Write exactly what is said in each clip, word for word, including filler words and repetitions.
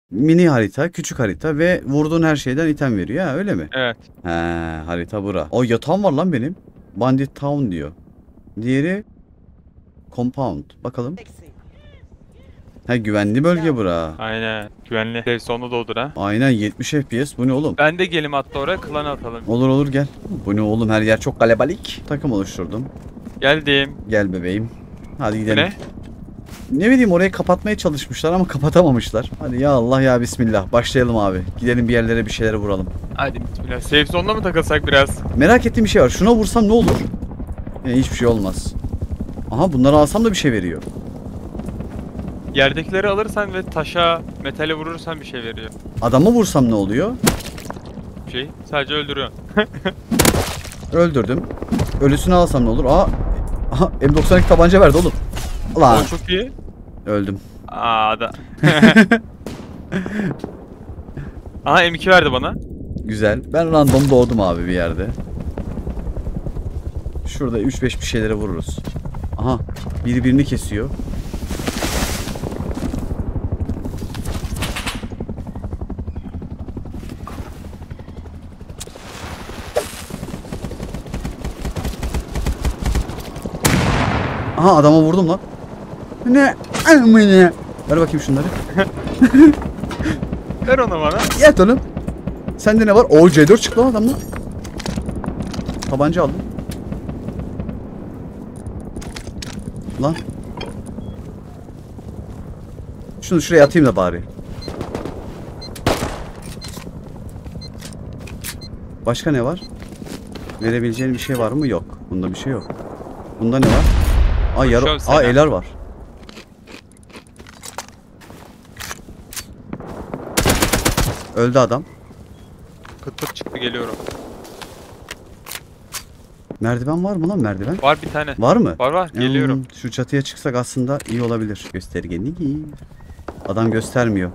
Mini harita, küçük harita ve vurduğun her şeyden item veriyor ha, öyle mi? Evet. He, harita bura. O yatağım var lan benim. Bandit Town diyor. Diğeri Compound. Bakalım. Ha, güvenli bölge bura. Aynen. Güvenli. Dev sonu doldur ha. Aynen, yetmiş F P S. Bu ne oğlum? Ben de gelim hatta oraya klan atalım. Olur olur, gel. Bu ne oğlum, her yer çok kalebalik. Takım oluşturdum. Geldim. Gel bebeğim. Hadi Bu gidelim. ne? Ne bileyim, orayı kapatmaya çalışmışlar ama kapatamamışlar. Hadi ya Allah ya Bismillah. Başlayalım abi. Gidelim bir yerlere, bir şeylere vuralım. Hadi bismillah. Safe zone'da mı takılsak biraz? Merak ettiğim bir şey var. Şuna vursam ne olur? Yani hiçbir şey olmaz. Aha, bunları alsam da bir şey veriyor. Yerdekileri alırsan ve taşa, metale vurursan bir şey veriyor. Adama vursam ne oluyor? Bir şey. Sadece öldürüyorsun. Öldürdüm. Ölüsünü alsam ne olur? Aa, aha, M doksan iki tabanca verdi oğlum. Ulan. O çok iyi. Öldüm. Aa da. Aha M iki verdi bana. Güzel. Ben random doğdum abi bir yerde. Şurada üç beş bir şeylere vururuz. Aha, biri birini kesiyor. Aha, adama vurdum lan. Ne? Amına. Ver bakayım şunları. Ver onu bana. Yat oğlum. Sende ne var? O C dört çıktı lan adamla. Tabanca aldım. Lan. Şunu şuraya atayım da bari. Başka ne var? Verebileceğin bir şey var mı? Yok. Bunda bir şey yok. Bunda ne var? Aa, yarı... Aa, eler var. Öldü adam. Pıt pıt çıktı, geliyorum. Merdiven var mı lan, merdiven? Var bir tane. Var mı? Var var, geliyorum. Hmm, şu çatıya çıksak aslında iyi olabilir. Göstergeni. Adam göstermiyor.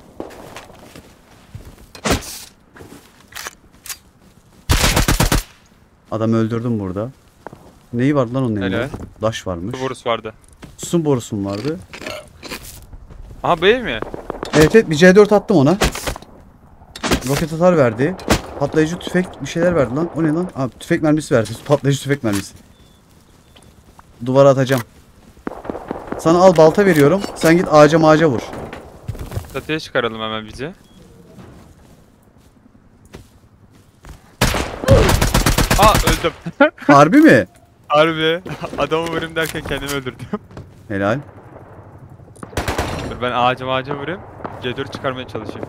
Adam öldürdüm burada. Neyi vardı lan onun elinde? Helal. Daş varmış. Su borusu vardı. Su borusu mu vardı? Aha bu ev mi? Evet evet, bir C dört attım ona. Roket atar verdi. Patlayıcı tüfek bir şeyler verdi lan. O ne lan? Abi, tüfek mermisi verdi. Patlayıcı tüfek mermisi. Duvara atacağım. Sana al, balta veriyorum. Sen git ağaca mağaca vur. Çatıya çıkaralım hemen bizi. Aa öldüm. Harbi mi? Harbi. Adamı vurayım derken kendimi öldürdüm. Helal. Dur ben ağaca ağaca vurayım. C dört çıkarmaya çalışayım.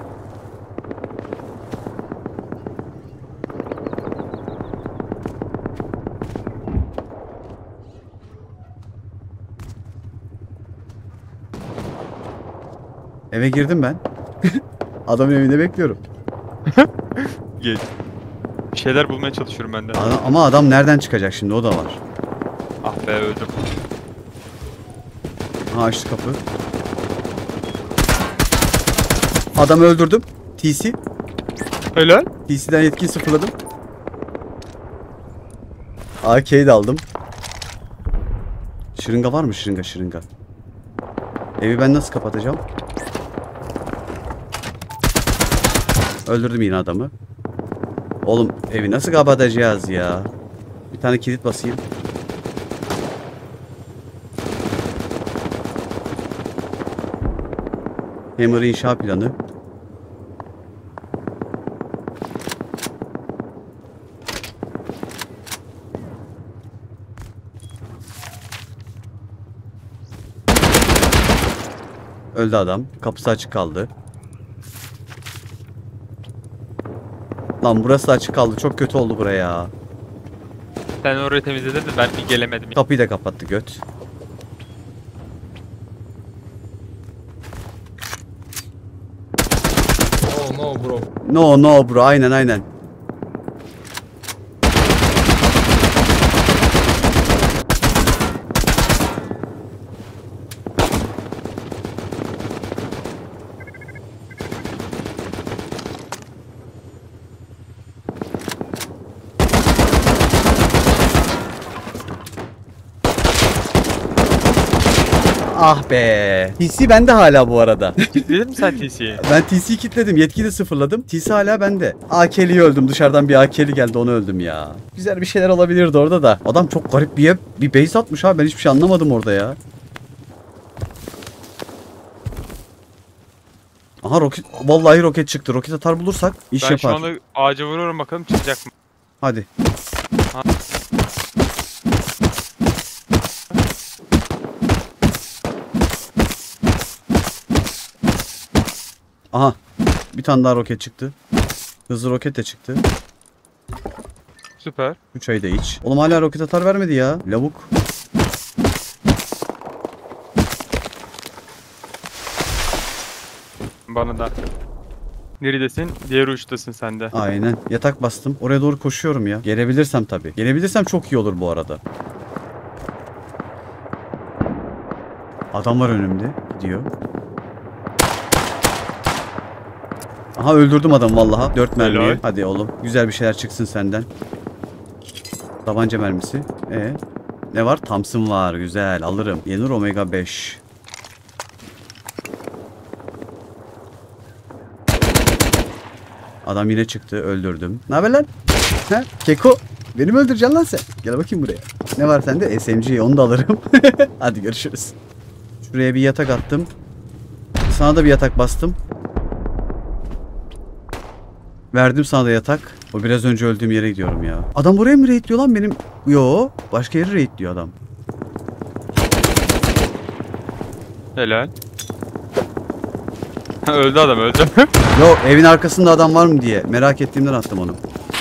Eve girdim ben. Adamın evinde bekliyorum. Geç. Bir şeyler bulmaya çalışıyorum ben de. Adam- ama adam nereden çıkacak şimdi, o da var. Ah be, öldüm. Ha, açtı kapı. Adamı öldürdüm. T C. Helal. T C'den yetkiyi sıfırladım. A K'yi de aldım. Şırınga var mı? Şırınga şırınga. Evi ben nasıl kapatacağım? Öldürdüm yine adamı. Oğlum, evi nasıl kapatacağız ya? Bir tane kilit basayım. Hammer inşa planı. Öldü adam. Kapısı açık kaldı. Lan, burası da açık kaldı. Çok kötü oldu buraya. Sen orayı temizledin de ben bir gelemedim. Kapıyı da kapattı göt. Oh no bro. No no bro, aynen aynen. Ah be. T C bende hala bu arada. Kilitledin mi sen T C'yi? Ben T C'yi kilitledim. Yetkiyi de sıfırladım. T C hala bende. A K'liyi öldüm. Dışarıdan bir A K'li geldi. Onu öldüm ya. Güzel bir şeyler olabilirdi orada da. Adam çok garip bir bir base atmış abi. Ben hiçbir şey anlamadım orada ya. Aha roket. Vallahi roket çıktı. Roket atar bulursak iş Ben yapar. şu anda ağaca vuruyorum bakalım çıkacak mı? Hadi. Ha. Aha. Bir tane daha roket çıktı. Hızlı roket de çıktı. Süper. üç ayda hiç. Oğlum hala roket atar vermedi ya. Lavuk. Bana da. Neredesin? Diğer uçtasın sen de. Aynen. Yatak bastım. Oraya doğru koşuyorum ya. Gelebilirsem tabii. Gelebilirsem çok iyi olur bu arada. Adam var önümde. Gidiyor. Aha öldürdüm adam vallaha. dört mermiye. Helal. Hadi oğlum. Güzel bir şeyler çıksın senden. Tabanca mermisi. Ee, ne var? Thompson var. Güzel. Alırım. Yenur Omega beş. Adam yine çıktı. Öldürdüm. Ne haber lan? Ha? Keko. Beni mi öldüreceksin lan sen? Gel bakayım buraya. Ne var sende? S M G. Onu da alırım. Hadi görüşürüz. Şuraya bir yatak attım. Sana da bir yatak bastım. Verdim sana da yatak. O biraz önce öldüğüm yere gidiyorum ya. Adam buraya mı raid diyor lan benim? Yo. Başka yere raid diyor adam. Helal. Öldü adam öldü. Yo evin arkasında adam var mı diye merak ettiğimden attım onu.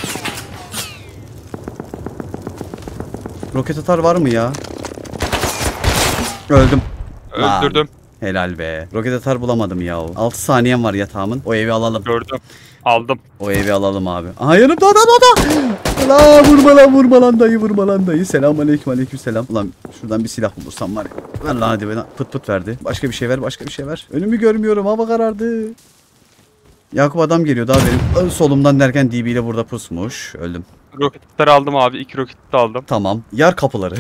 Roket atar var mı ya? Öldüm. Öldürdüm. Lan, helal be. Roket atar bulamadım ya. altı saniyem var yatağımın. O evi alalım. Gördüm. Aldım. O evi alalım abi. Aha yanımda adam o da. La vurma lan vurma lan dayı vurma lan dayı. Selamun aleyküm aleyküm selam. Ulan şuradan bir silah bulursam var ya. Ver lan hadi bana pıt pıt verdi. Başka bir şey ver başka bir şey ver. Önümü görmüyorum hava karardı. Yakup adam geliyor daha benim solumdan derken D B ile burada pusmuş. Öldüm. Roketleri aldım abi. İki roket de aldım. Tamam. Yar kapıları.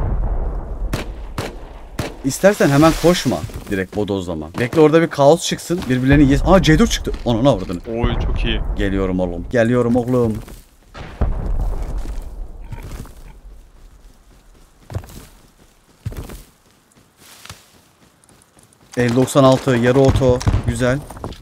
İstersen hemen koşma. Direkt bodozlama. Bekle orada bir kaos çıksın. Birbirlerini yes. Aa C dört çıktı. Onun avradını. Oy çok iyi. Geliyorum oğlum. Geliyorum oğlum. elli doksan altı yarı oto. Güzel.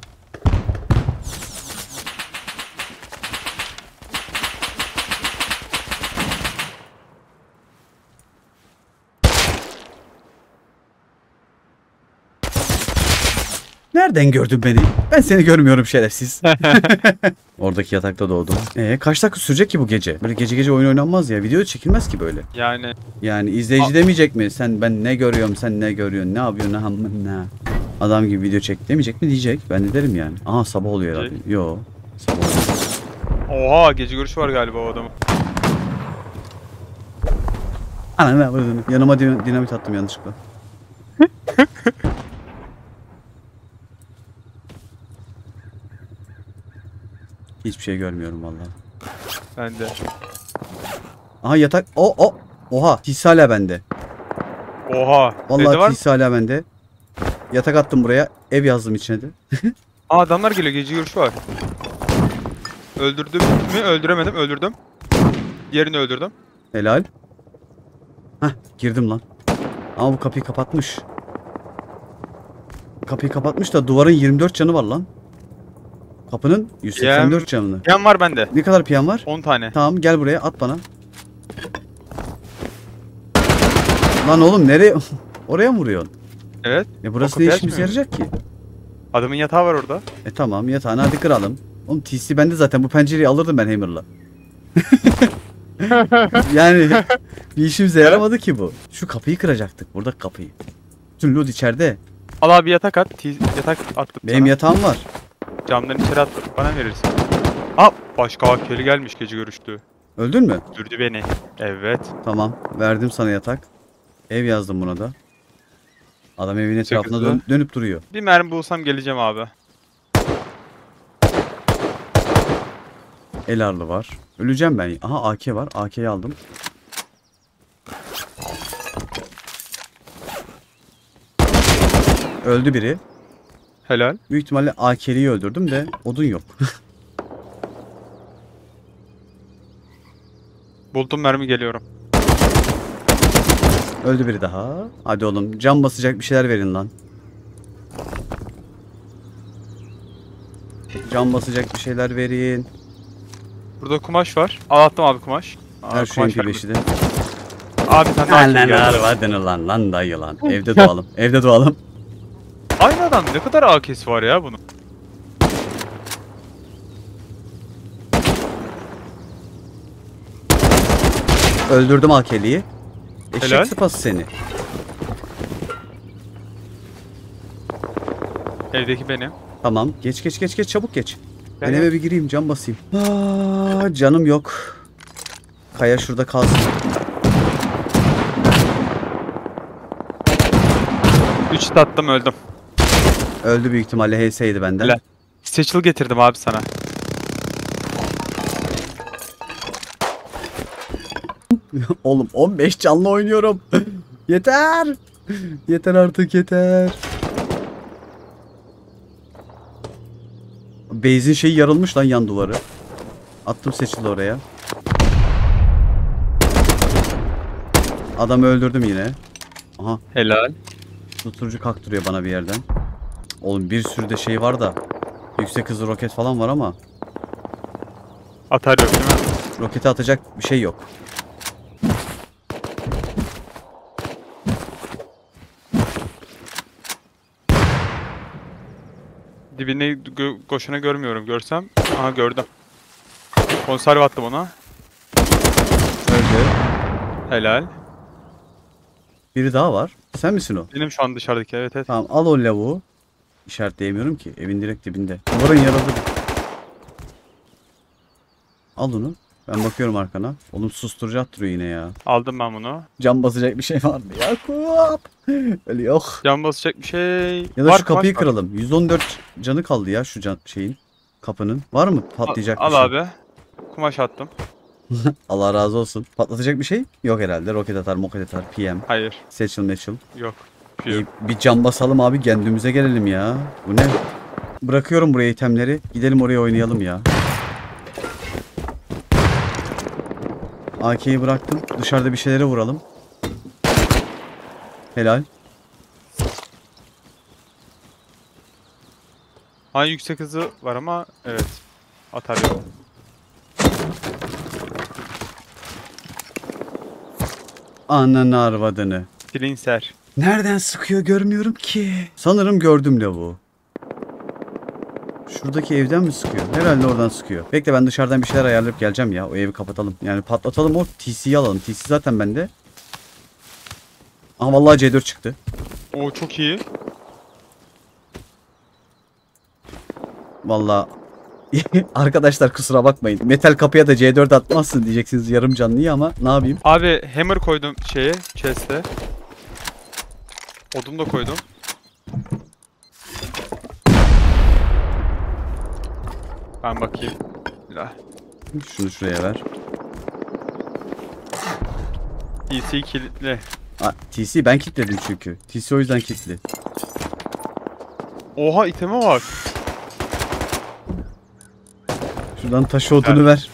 Nereden gördün beni? Ben seni görmüyorum şerefsiz. Oradaki yatakta doğdum. Ee, kaç dakika sürecek ki bu gece? Böyle gece gece oyun oynanmaz ya. Video çekilmez ki böyle. Yani. Yani izleyici demeyecek mi? Sen ben ne görüyorum, sen ne görüyorsun, ne yapıyorsun, ne hamın ne? Adam gibi video çek demeyecek mi? Diyecek. Ben de derim yani. Aha sabah oluyor herhalde. Yo. Sabah oluyor. Oha gece görüşü var galiba o adamın. Ana ne yapıyordun? Yanıma din- dinamit attım yanlışlıkla. Hiçbir şey görmüyorum vallahi. Ben de. Aha yatak. O o. Oha. Hisse hala bende. Oha. Evde var Vallahi mı? hisse hala bende. Yatak attım buraya. Ev yazdım içine de. Aa adamlar geliyor. Gece görüşü var. Öldürdüm mü? Öldüremedim. Öldürdüm. Diğerini öldürdüm. Helal. Hah girdim lan. Ama bu kapıyı kapatmış. Kapıyı kapatmış da duvarın yirmi dört canı var lan. Kapının yüz seksen dört canını. Yan var bende. Ne kadar piyan var? on tane. Tamam gel buraya at bana. Lan oğlum nereye? Oraya mı vuruyorsun? Evet. E burası kapıyı ne işimize açmıyor. yarayacak ki? Adamın yatağı var orada. E tamam yatağını hadi kıralım. Oğlum T C bende zaten bu pencereyi alırdım ben Hammer'la. Yani bir işimize yaramadı ki bu. Şu kapıyı kıracaktık. Buradaki kapıyı. Bütün loot içeride. Al abi yatak at. Tiz- yatak attım Benim sana. yatağım var. Camdan içeri at. Bana verirsin. Aa başka akeli gelmiş gece görüştü. Öldün mü? Dürdü beni. Evet. Tamam. Verdim sana yatak. Ev yazdım buna da. Adam evin etrafına hızlı. dön- dönüp duruyor. Bir mermi bulsam geleceğim abi. Elarlı var. Öleceğim ben. Aha A K var. A K'yi aldım. Öldü biri. Helal. Büyük ihtimalle A K'liyi öldürdüm de odun yok. Buldum, mermi geliyorum. Öldü biri daha. Hadi oğlum, cam basacak bir şeyler verin lan. Cam basacak bir şeyler verin. Burada kumaş var. Al, attım abi kumaş. Aa, Her şu kumaş M P vermedi. beşi de. Abi sen daha Lan lan geldi. lan lan lan dayı lan. Evde doğalım. Evde doğalım. Aynı adam, ne kadar A K'si var ya bunun. Öldürdüm A K'liyi. Helal. Eşek sıpası seni. Evdeki benim. Tamam. Geç geç geç geç çabuk geç. Ben Gel, eve gel. bir gireyim, cam basayım. Aa, canım yok. Kaya şurada kalsın. üç tattım, öldüm. Öldü büyük ihtimalle, H S'ydi benden. Helal. Seçil getirdim abi sana. Oğlum on beş canlı oynuyorum. Yeter. Yeter artık, yeter. Base'in şeyi yarılmış lan, yan duvarı. Attım seçildi oraya. Adamı öldürdüm yine. Aha, Helal. susturucu kaktırıyor bana bir yerden. Oğlum bir sürü de şey var da. Yüksek hızlı roket falan var ama Atar yok değil mi? roketi atacak bir şey yok. Dibine gö koşana görmüyorum. Görsem. Aha, gördüm. Konserve attım ona. Öldü. Helal. Biri daha var. Sen misin o? Benim şu an dışarıdaki, evet evet. Tamam, al o lavuğu. İşaretleyemiyorum ki. Evin direkt dibinde. Duvarın yarıldı. Al onu. Ben bakıyorum arkana. Oğlum susturucu attırıyor yine ya. Aldım ben bunu. Cam basacak bir şey var mı? Yakup. Öyle yok. Can basacak bir şey. Ya da var, şu kapıyı kumaş var. kıralım. yüz on dört canı kaldı ya şu can şeyin. Kapının. Var mı patlayacak Al, bir şey? al abi. Kumaş attım. Allah razı olsun. Patlatacak bir şey? Yok herhalde. Roket atar, moket atar, P M. Hayır. Seçil meçil. Yok. Bir şey İyi, yok. bir cam basalım abi, kendimize gelelim ya. Bu ne? Bırakıyorum buraya itemleri. Gidelim oraya oynayalım ya. A K'yi bıraktım. Dışarıda bir şeylere vuralım. Helal. Ha, yüksek hızı var ama evet. Atar yok. Ananı arvadını. Silinser. Nereden sıkıyor görmüyorum ki. Sanırım gördüm lavuğu. Şuradaki evden mi sıkıyor? Herhalde oradan sıkıyor. Bekle, ben dışarıdan bir şeyler ayarlayıp geleceğim ya. O evi kapatalım. Yani patlatalım, o T C'yi alalım. T C zaten bende. Aha vallahi C dört çıktı. Oo, çok iyi. Vallahi arkadaşlar kusura bakmayın. Metal kapıya da C dört atmazsın diyeceksiniz yarım canlıyı ama ne yapayım? Abi hammer koydum şeye, chest'e. Odun da koydum. Ben bakayım. La. Şunu şuraya ver. P C kilitli. Aa, T C ben kilitledim çünkü. T C o yüzden kilitli. Oha, iteme bak. Şuradan taşı odunu ver.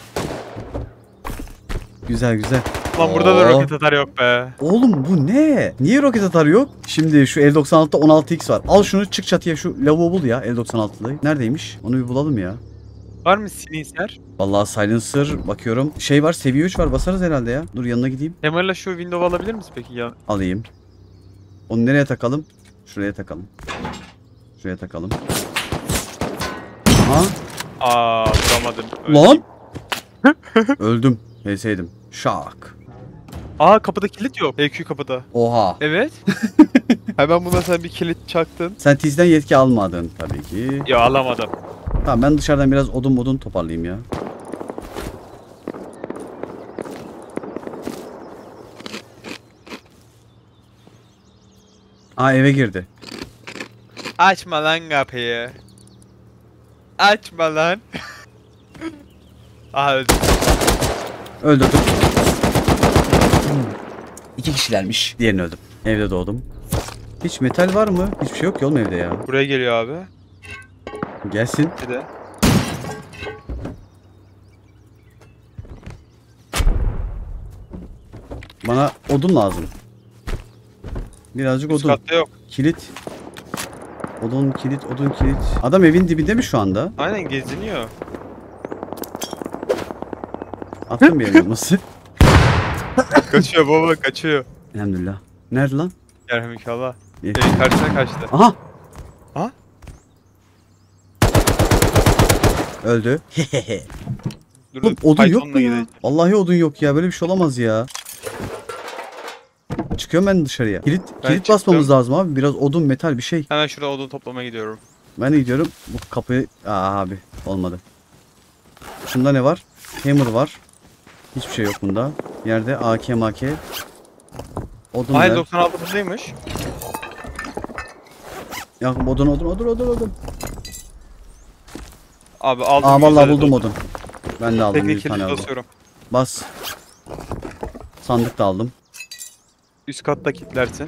Güzel güzel. Lan burada da Oo. roket atar yok be. Oğlum bu ne? Niye roket atar yok? Şimdi şu L doksan altıda on altı x var. Al şunu, çık çatıya, şu lavuğu bul ya L doksan altılı. Neredeymiş? Onu bir bulalım ya. Var mı silinser? Vallahi silencer bakıyorum. Şey var, seviye üç var, basarız herhalde ya. Dur yanına gideyim. Hammer'la şu window alabilir misin peki ya? Alayım. Onu nereye takalım? Şuraya takalım. Şuraya takalım. Aha. Aa, vuramadım. Lan! Öldüm. Neyse şak. Aa, kapıda kilit yok. E Q kapıda. Oha. Evet. Hemen buna sen bir kilit çaktın. Sen T C'den yetki almadın tabii ki. Ya, alamadım. Tamam, ben dışarıdan biraz odun modun toparlayayım ya. Aa, eve girdi. Açma lan kapıyı. Açma lan. Aha, öldüm. Öldürdüm. Hmm. İki kişilermiş. Diğerini öldüm. Evde doğdum. Hiç metal var mı? Hiçbir şey yok ki oğlum evde ya. Buraya geliyor abi. Gelsin. Bir de. Bana odun lazım. Birazcık Üst odun. katta yok. Kilit. Odun, kilit, odun, kilit. Adam evin dibinde mi şu anda? Aynen geziniyor. Attım bir elması. Kaçıyor baba kaçıyor. Elhamdülillah. Nerede lan? Gel inşallah. İyi. Evin karşısına kaçtı. Aha! Ha? Öldü. Dur, Oğlum odun yok Python'la mu ya? gidelim. Vallahi odun yok ya. Böyle bir şey olamaz ya. Çıkıyorum ben dışarıya. Kilit, Ben kilit çıktım. basmamız lazım abi. Biraz odun, metal bir şey. Hemen şurada odun toplamaya gidiyorum. Ben de gidiyorum. Bu kapıyı... Aa abi. Olmadı. Şunda ne var? Hammer var. Hiçbir şey yok bunda. Yerde A K M K. Odun Hayır ver. doksan altı buradaymış. Ya odun odun odun odun odun. Abi aldım. Aa yüz vallahi adet buldum odun. odun. Ben de aldım Teknik bir tane kilit aldım. basıyorum. Bas. Sandık da aldım. Üst katta kilitlersin.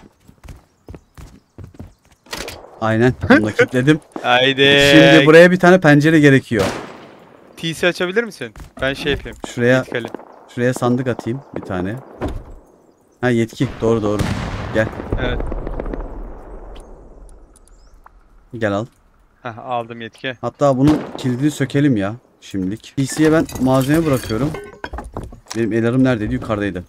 Aynen. Bunu da kilitledim. Haydi. Şimdi buraya bir tane pencere gerekiyor. T C açabilir misin? Ben şey yapayım. Şuraya Yetkili. şuraya sandık atayım bir tane. Ha yetki. Doğru doğru. Gel. Evet. Gel al. Heh, aldım yetki. Hatta bunun kilidini sökelim ya şimdilik. P C'ye ben malzeme bırakıyorum. Benim elarım neredeydi? Yukarıdaydı.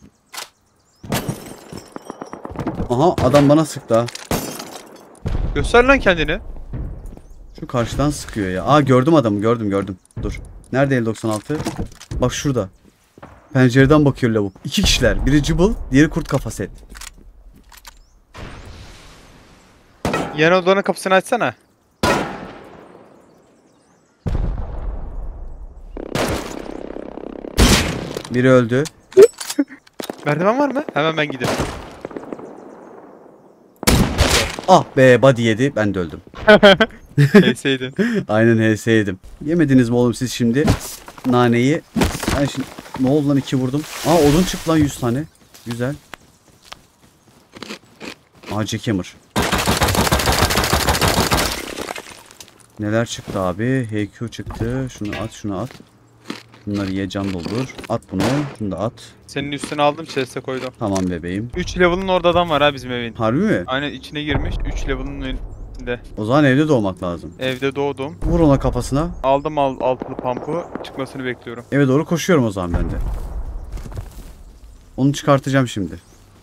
Aha adam bana sıktı ha. Göster lan kendini. Şu karşıdan sıkıyor ya. Aa gördüm adamı gördüm gördüm. Dur. Nerede el doksan altı? Bak şurada. Pencereden bakıyor lavuk. İki kişiler. Biri cıbıl, diğeri kurt kafa set. Yan odanın kapısını açsana. Biri öldü. Merdiven var mı? Hemen ben giderim. Ah be body yedi. Ben de öldüm. Neyseydin. Aynen H S yedim. Yemediniz mi oğlum siz şimdi naneyi? Ben şimdi ne oldu lan iki vurdum. Aa odun çıktı lan yüz tane. Güzel. Aa Jackhammer. Neler çıktı abi? H Q çıktı. Şunu at şunu at. Bunları ye can doldur. At bunu. Şunu da at. Senin üstüne aldım chest'e koydum. Tamam bebeğim. üç level'ın orada adam var ha bizim evin. Harbi mi? Aynen içine girmiş. üç level'ın önünde. O zaman evde doğmak lazım. Evde doğdum. Vur ona kafasına. Aldım al altılı pump'u. Çıkmasını bekliyorum. Eve doğru koşuyorum o zaman ben de. Onu çıkartacağım şimdi.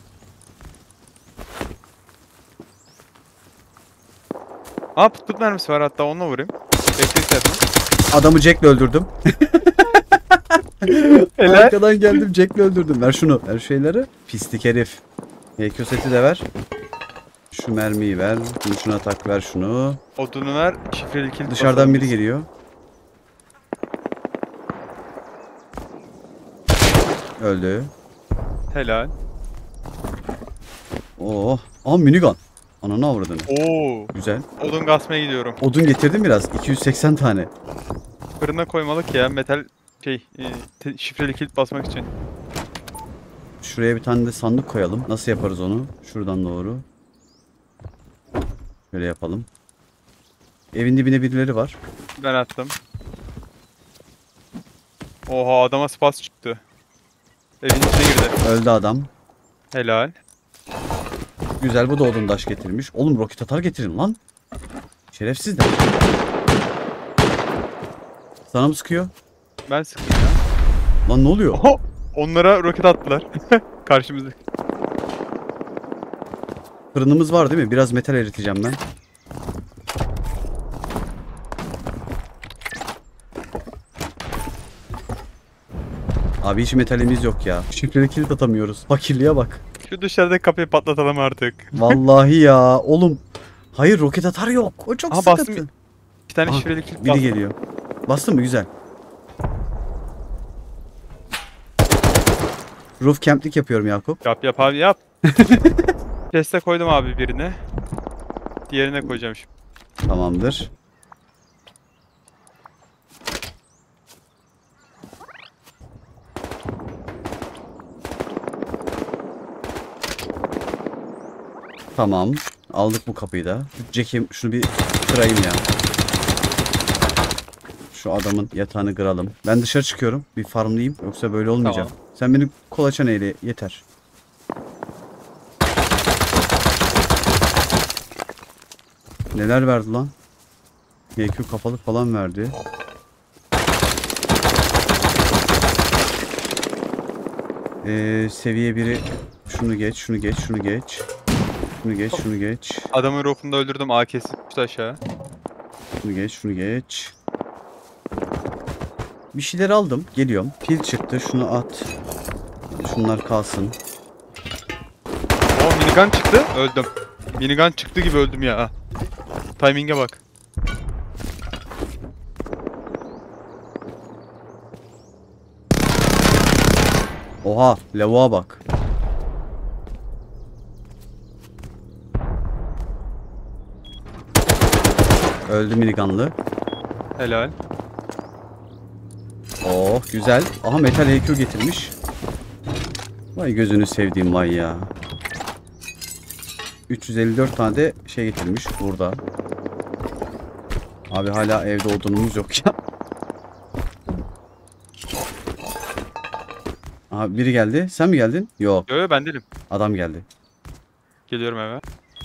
Aa pıt pıt mermisi var hatta onunla vurayım. Bekle istersen. Adamı Jack'le öldürdüm. Arkadan geldim Jack'le öldürdüm. Ver şunu. Ver şeyleri. Pislik herif. H Q seti de ver. Şu mermiyi ver. Bunu şuna tak ver şunu. Odunu ver. Şifreli kilit Dışarıdan basalım biri biz. geliyor. Öldü. Helal. Oh. Aa minigun. Ananı avradını. Oo. Güzel. Odun gasmaya gidiyorum. Odun getirdim biraz. iki yüz seksen tane. Fırına koymalık ya metal şey e, te- şifreli kilit basmak için. Şuraya bir tane de sandık koyalım. Nasıl yaparız onu? Şuradan doğru. Şöyle yapalım. Evin dibine birileri var. Ben attım. Oha adama spas çıktı. Evin içine girdi. Öldü adam. Helal. Güzel bu da odun daş getirmiş. Oğlum roket atar getirin lan. Şerefsiz de. Sana mı sıkıyor? Ben sıktım ya. Lan ne oluyor? Oho! Onlara roket attılar. Karşımızda. Fırınımız var değil mi? Biraz metal eriteceğim ben. Abi hiç metalimiz yok ya. Şifreli kilit atamıyoruz. Fakirliğe bak. Şu dışarıdaki kapıyı patlatalım artık. Vallahi ya. Oğlum. Hayır roket atar yok. O çok Aha, sıkıntı. bastım. Bir tane Aha, şifreli kilit Biri bastım. geliyor. Bastın mı? Güzel. Roof camplik yapıyorum Yakup. Yap yap abi yap. Chest'e koydum abi birine. Diğerine koyacağım şimdi. Tamamdır. Tamam. Aldık bu kapıyı da. Jack'i şunu bir kırayım ya. Şu adamın yatağını kıralım. Ben dışarı çıkıyorum. Bir farmlayayım. Yoksa böyle olmayacak. Tamam. Sen beni kolaçan eyle yeter. Neler verdi lan? G Q kafalı falan verdi. Ee, seviye biri. Şunu geç, şunu geç, şunu geç. Şunu geç, şunu geç. Adamın ruhunu da öldürdüm. A K'si düştü aşağı. Şunu geç, şunu geç. Bir şeyler aldım. Geliyorum. Pil çıktı. Şunu at. Şunlar kalsın. O minigun çıktı. Öldüm. Minigun çıktı gibi öldüm ya. Timing'e bak. Oha, lavuğa bak. Öldü minigunlu. Helal. Oh, güzel. Aha metal E Q getirmiş. Vay gözünü sevdiğim vay ya. üç yüz elli dört tane de şey getirmiş burada. Abi hala evde odunumuz yok ya. Aha biri geldi. Sen mi geldin? Yok. Yo yo ben değilim. Adam geldi. Geliyorum eve.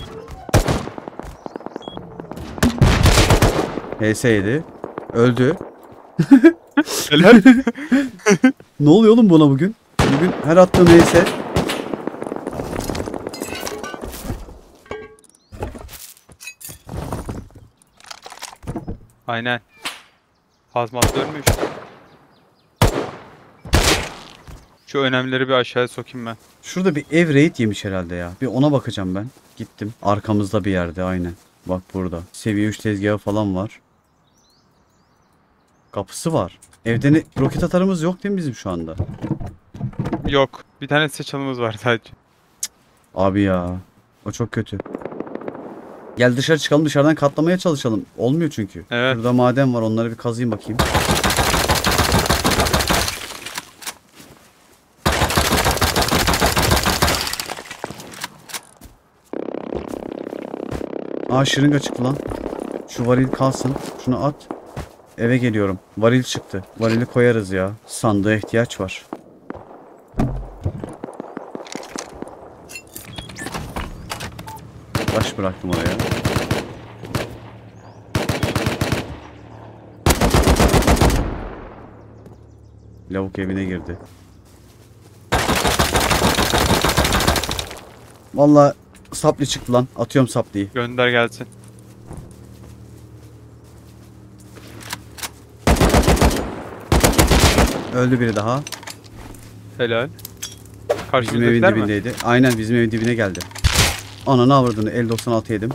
H S yedi. Öldü. Helal. Ne oluyor oğlum buna bugün? Bugün her attığım H S. Aynen. Hazmat ölmüş. Şu önemlileri bir aşağıya sokayım ben. Şurada bir ev raid yemiş herhalde ya. Bir ona bakacağım ben. Gittim. Arkamızda bir yerde aynen. Bak burada. Seviye üç tezgahı falan var. Kapısı var. Evde ne? Roket atarımız yok değil mi bizim şu anda? Yok. Bir tane seçalımız var sadece. Abi ya. O çok kötü. Gel dışarı çıkalım, dışarıdan katlamaya çalışalım. Olmuyor çünkü. Evet. Burada maden var, onları bir kazıyım bakayım. Aa şırınga çıktı lan. Şu varil kalsın. Şunu at. Eve geliyorum. Varil çıktı. Varili koyarız ya. Sandığa ihtiyaç var. Taş bıraktım oraya. Lavuk evine girdi. Vallahi sapli çıktı lan. Atıyorum sapliyi. Gönder gelsin. Öldü biri daha. Helal. Bizim evin Karşımızdakiler mi? dibindeydi. Aynen bizim evin dibine geldi. Ananı avradını el doksan altı yedim.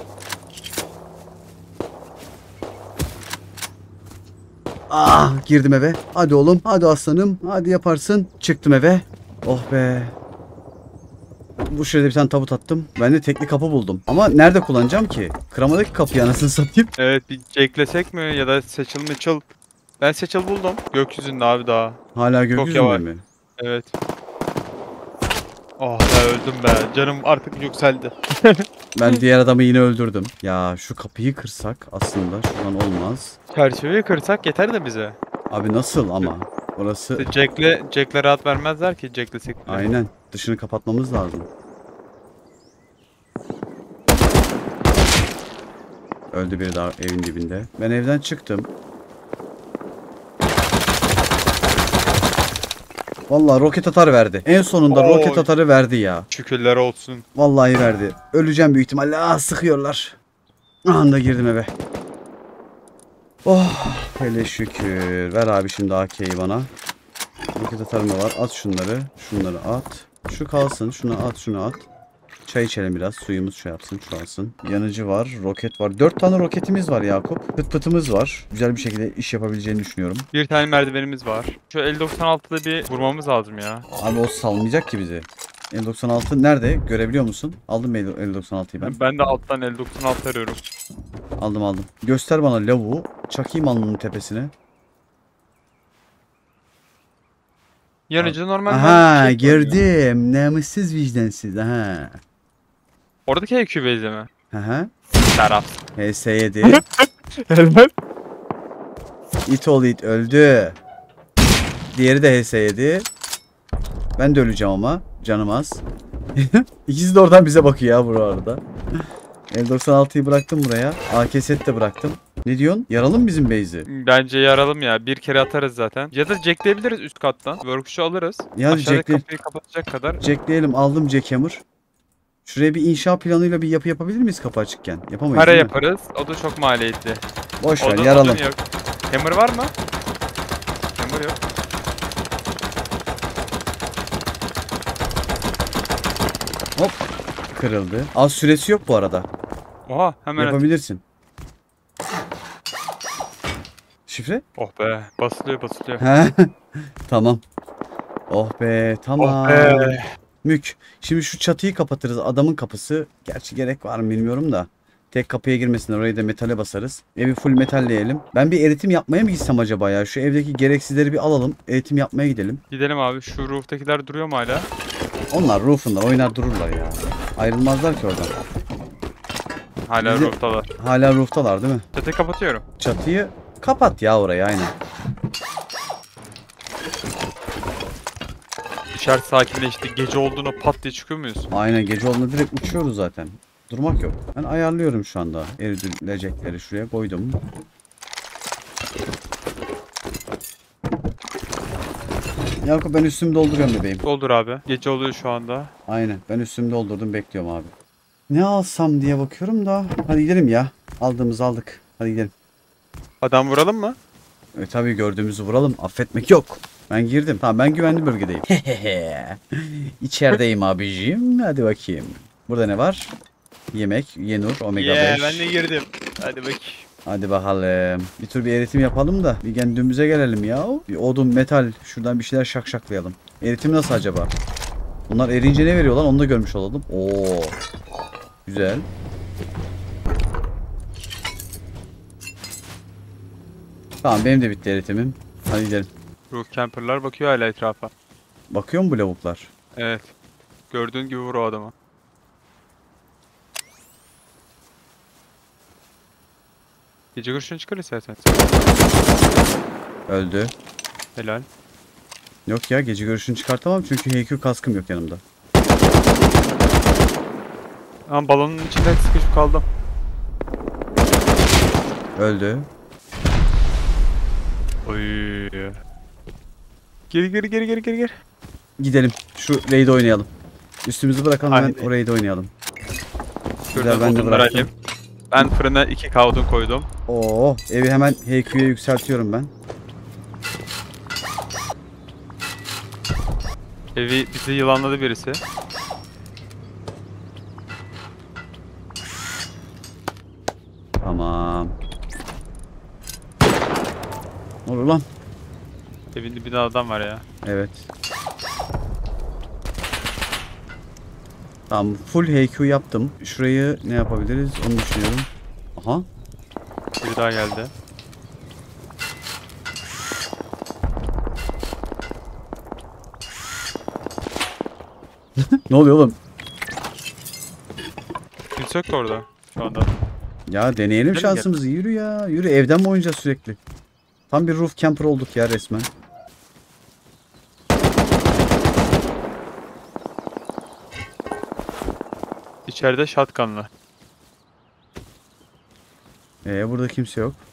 Ah girdim eve. Hadi oğlum, hadi aslanım, hadi yaparsın. Çıktım eve. Oh be. Bu şurada bir tane tabut attım. Ben de tekli kapı buldum. Ama nerede kullanacağım ki? Kıramadaki kapıyı anasını satayım. Evet bir jacklesek mi ya da seçil meçil. Ben seçil buldum. Gökyüzünde abi daha. Hala gökyüzünde yavaş. mi? Evet. Oh be öldüm be. Canım artık yükseldi. Ben diğer adamı yine öldürdüm. Ya şu kapıyı kırsak aslında şuradan olmaz. Çerçeveyi kırsak yeter de bize. Abi nasıl ama? Orası İşte Jack'le Jack'le rahat vermezler ki Jacklesek bile. aynen. Dışını kapatmamız lazım. Öldü biri daha evin dibinde. Ben evden çıktım. Vallahi roket atar verdi. En sonunda Oo. roket atarı verdi ya. Şükürler olsun. Vallahi verdi. Öleceğim büyük ihtimalle. Aa sıkıyorlar. Anda girdim eve. Oh hele şükür. Ver abi şimdi A K'yi bana. Roket atarım da var. At şunları. Şunları at. Şu kalsın. Şunu at. Şunu at. Çay içelim biraz. Suyumuz şey yapsın. Çoğalsın. Yanıcı var. Roket var. Dört tane roketimiz var Yakup. Pıt pıtımız var. Güzel bir şekilde iş yapabileceğini düşünüyorum. Bir tane merdivenimiz var. Şu el doksan altıda bir vurmamız lazım ya. Abi o salmayacak ki bizi. el doksan altı nerede? Görebiliyor musun? Aldım mı el doksan altıyı ben? Ben de alttan el doksan altı arıyorum. Aldım aldım. Göster bana lavuğu. Çakayım alnının tepesine. Yanıcı normal Aha şey koyuyor. gördüm. Namussuz vicdansız. Aha. Oradaki H Q base'de mi? Hı hı. Taraf. H S yedi. Helal. It ol it öldü. Diğeri de H S yedi. Ben de öleceğim ama. Canım az. İkisi de oradan bize bakıyor ya bu arada. L doksan altıyı bıraktım buraya. A K set de bıraktım. Ne diyorsun? Yaralım bizim base'i. Bence yaralım ya. Bir kere atarız zaten. Ya da jackleyebiliriz üst kattan. Workshop'u alırız. Ya Aşağıdaki jackle- kapıyı kapatacak kadar. Jackleyelim. Aldım jackhammer. Şuraya bir inşa planıyla bir yapı yapabilir miyiz kapı açıkken? Yapamayız Para değil mi? yaparız. O da çok maliyetli. Boş ver Odun, yaralım. odun yok. Hammer var mı? Hammer yok. Hop. Kırıldı. Az süresi yok bu arada. Oha hemen at. Yapabilirsin. Şifre? Oh be. Basılıyor basılıyor. He. Tamam. Oh be tamam. Oh be. Mük. Şimdi şu çatıyı kapatırız. Adamın kapısı. Gerçi gerek var mı bilmiyorum da. Tek kapıya girmesin. Orayı da metale basarız. Evi full metalleyelim. Ben bir eritim yapmaya mı gitsem acaba ya? Şu evdeki gereksizleri bir alalım. Eritim yapmaya gidelim. Gidelim abi. Şu roof'takiler duruyor mu hala? Onlar roof'undan oynar dururlar ya. Ayrılmazlar ki oradan. Hala Bizi- roof'talar. Hala roof'talar değil mi? Çatıyı kapatıyorum. Çatıyı kapat ya orayı aynen. İçerisi sakinleşti. Gece olduğunda pat diye çıkıyor muyuz? Aynen gece olduğunda direkt uçuyoruz zaten. Durmak yok. Ben ayarlıyorum şu anda. Erilecekleri şuraya koydum. Yakup ben üstümü dolduruyorum bebeğim. Doldur abi. Gece oluyor şu anda. Aynen ben üstümü doldurdum bekliyorum abi. Ne alsam diye bakıyorum da. Hadi gidelim ya. Aldığımızı aldık. Hadi gidelim. Adam vuralım mı? E tabii gördüğümüzü vuralım. Affetmek yok. Ben girdim. Tamam ben güvenli bölgedeyim. İçerideyim abiciğim. Hadi bakayım. Burada ne var? Yemek, Yenur, Omega Yeah, beş. ben de girdim. Hadi bak. Hadi bakalım. Bir tür bir eritim yapalım da bir kendimize gelelim ya. Bir odun, metal, şuradan bir şeyler şakşaklayalım. Eritim nasıl acaba? Bunlar erince ne veriyor lan onu da görmüş olalım. Oo. Güzel. Tamam benim de bitti eritimim. Hadi gidelim. Roof camper'lar bakıyor hala etrafa. Bakıyor mu bu lavuklar? Evet. Gördüğün gibi vur o adamı. Gece görüşünü çıkar istersen. Öldü. Helal. Yok ya gece görüşünü çıkartamam çünkü H Q kaskım yok yanımda. Ama balonun içinde sıkışıp kaldım. Öldü. Oy. Geri geri geri geri geri geri. Gidelim. Şu raid'i oynayalım. Üstümüzü bırakalım hemen Haydi. o raid'i oynayalım. Şuradan ben de odunları bıraktım. alayım. Ben fırına iki K odun koydum. Oo, evi hemen H Q'ye yükseltiyorum ben. Evi bizi yılanladı birisi. Tamam. Ne olur lan? Evin dibinde adam var ya. Evet. Tamam full H Q yaptım. Şurayı ne yapabiliriz onu düşünüyorum. Aha. Biri daha geldi. Ne oluyor oğlum? Kimse yok orada şu anda. Ya deneyelim Gidelim şansımızı. Yürü ya. Yürü evden mi oynayacağız sürekli? Tam bir roof camper olduk ya resmen. İçeride shotgun'lı. Ee burada kimse yok.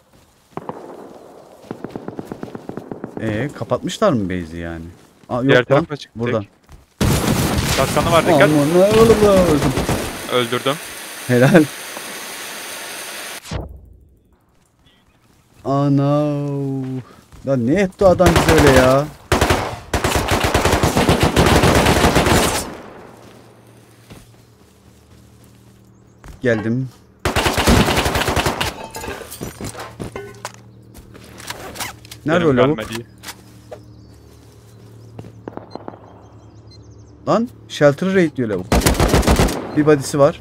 Ee kapatmışlar mı base'i yani? Aa, Diğer yok lan. tarafa çıktık. Buradan. Shotgun'ı var dikkat. Aman ne oğlum lan. Öldürdüm. Helal. Ana. Lan ne etti adam bize öyle ya? Geldim. Nerede o Benim lavuk? görmediği. Lan shelter'ı raid diyor lavuk. Bir body'si var.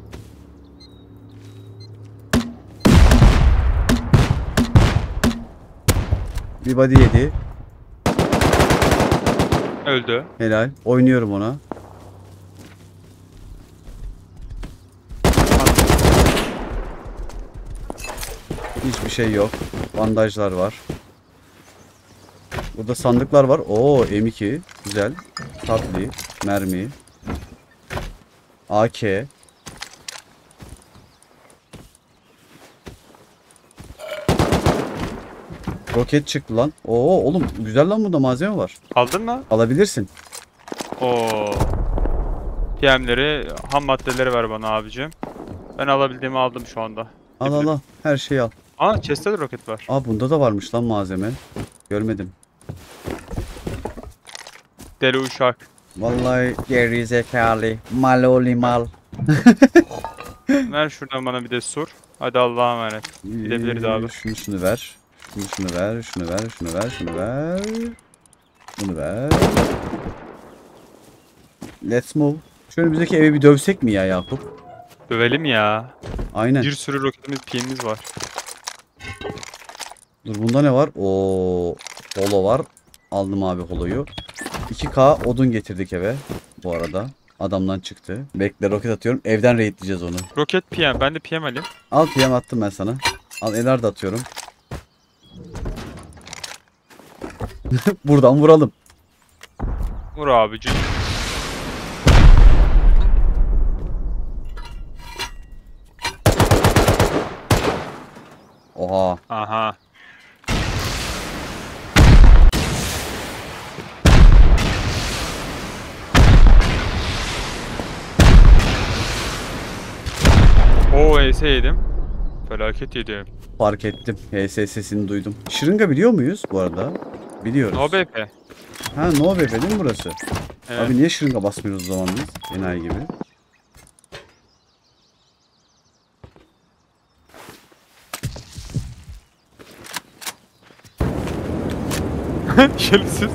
Bir body yedi. Öldü. Helal. Oynuyorum ona. Hiçbir şey yok. Bandajlar var. Burada sandıklar var. Oo M iki. Güzel. Tatlı. Mermi. A K. Roket çıktı lan. Oo oğlum güzel lan, burada malzeme var. Aldın mı? Alabilirsin. Oo. P M'leri, ham maddeleri ver bana abicim. Ben alabildiğimi aldım şu anda. Al al al. Her şeyi al. Aa, chest'te de roket var. Aa bunda da varmış lan malzeme. Görmedim. Deli uşak. Vallahi geri zekalı. Maloli mal. Ver şuradan bana bir de sur. Hadi Allah'a emanet. Gidebiliriz abi. Ee, Şunu şunu ver. Şunu şunu ver. Şunu ver. Şunu ver. Şunu ver. Bunu ver. Let's move. Şöyle bizdeki evi bir dövsek mi ya Yakup? Dövelim ya. Aynen. Bir sürü roketimiz, P M'imiz var. Dur bunda ne var? Oo, holo var. Aldım abi holoyu. iki K odun getirdik eve. Bu arada. Adamdan çıktı. Bekle roket atıyorum. Evden raidleyeceğiz onu. Roket P M. Ben de P M alayım. Al P M attım ben sana. Al eler de atıyorum. Buradan vuralım. Vur abicim. Oha. Aha. Oo, E S yedim. Felaket yedim. Fark ettim. H S sesini duydum. Şırınga biliyor muyuz bu arada? Biliyoruz. No B P. Ha no be değil mi burası? Evet. Abi niye şırınga basmıyoruz o zaman biz? Enayi gibi. Şerefsiz.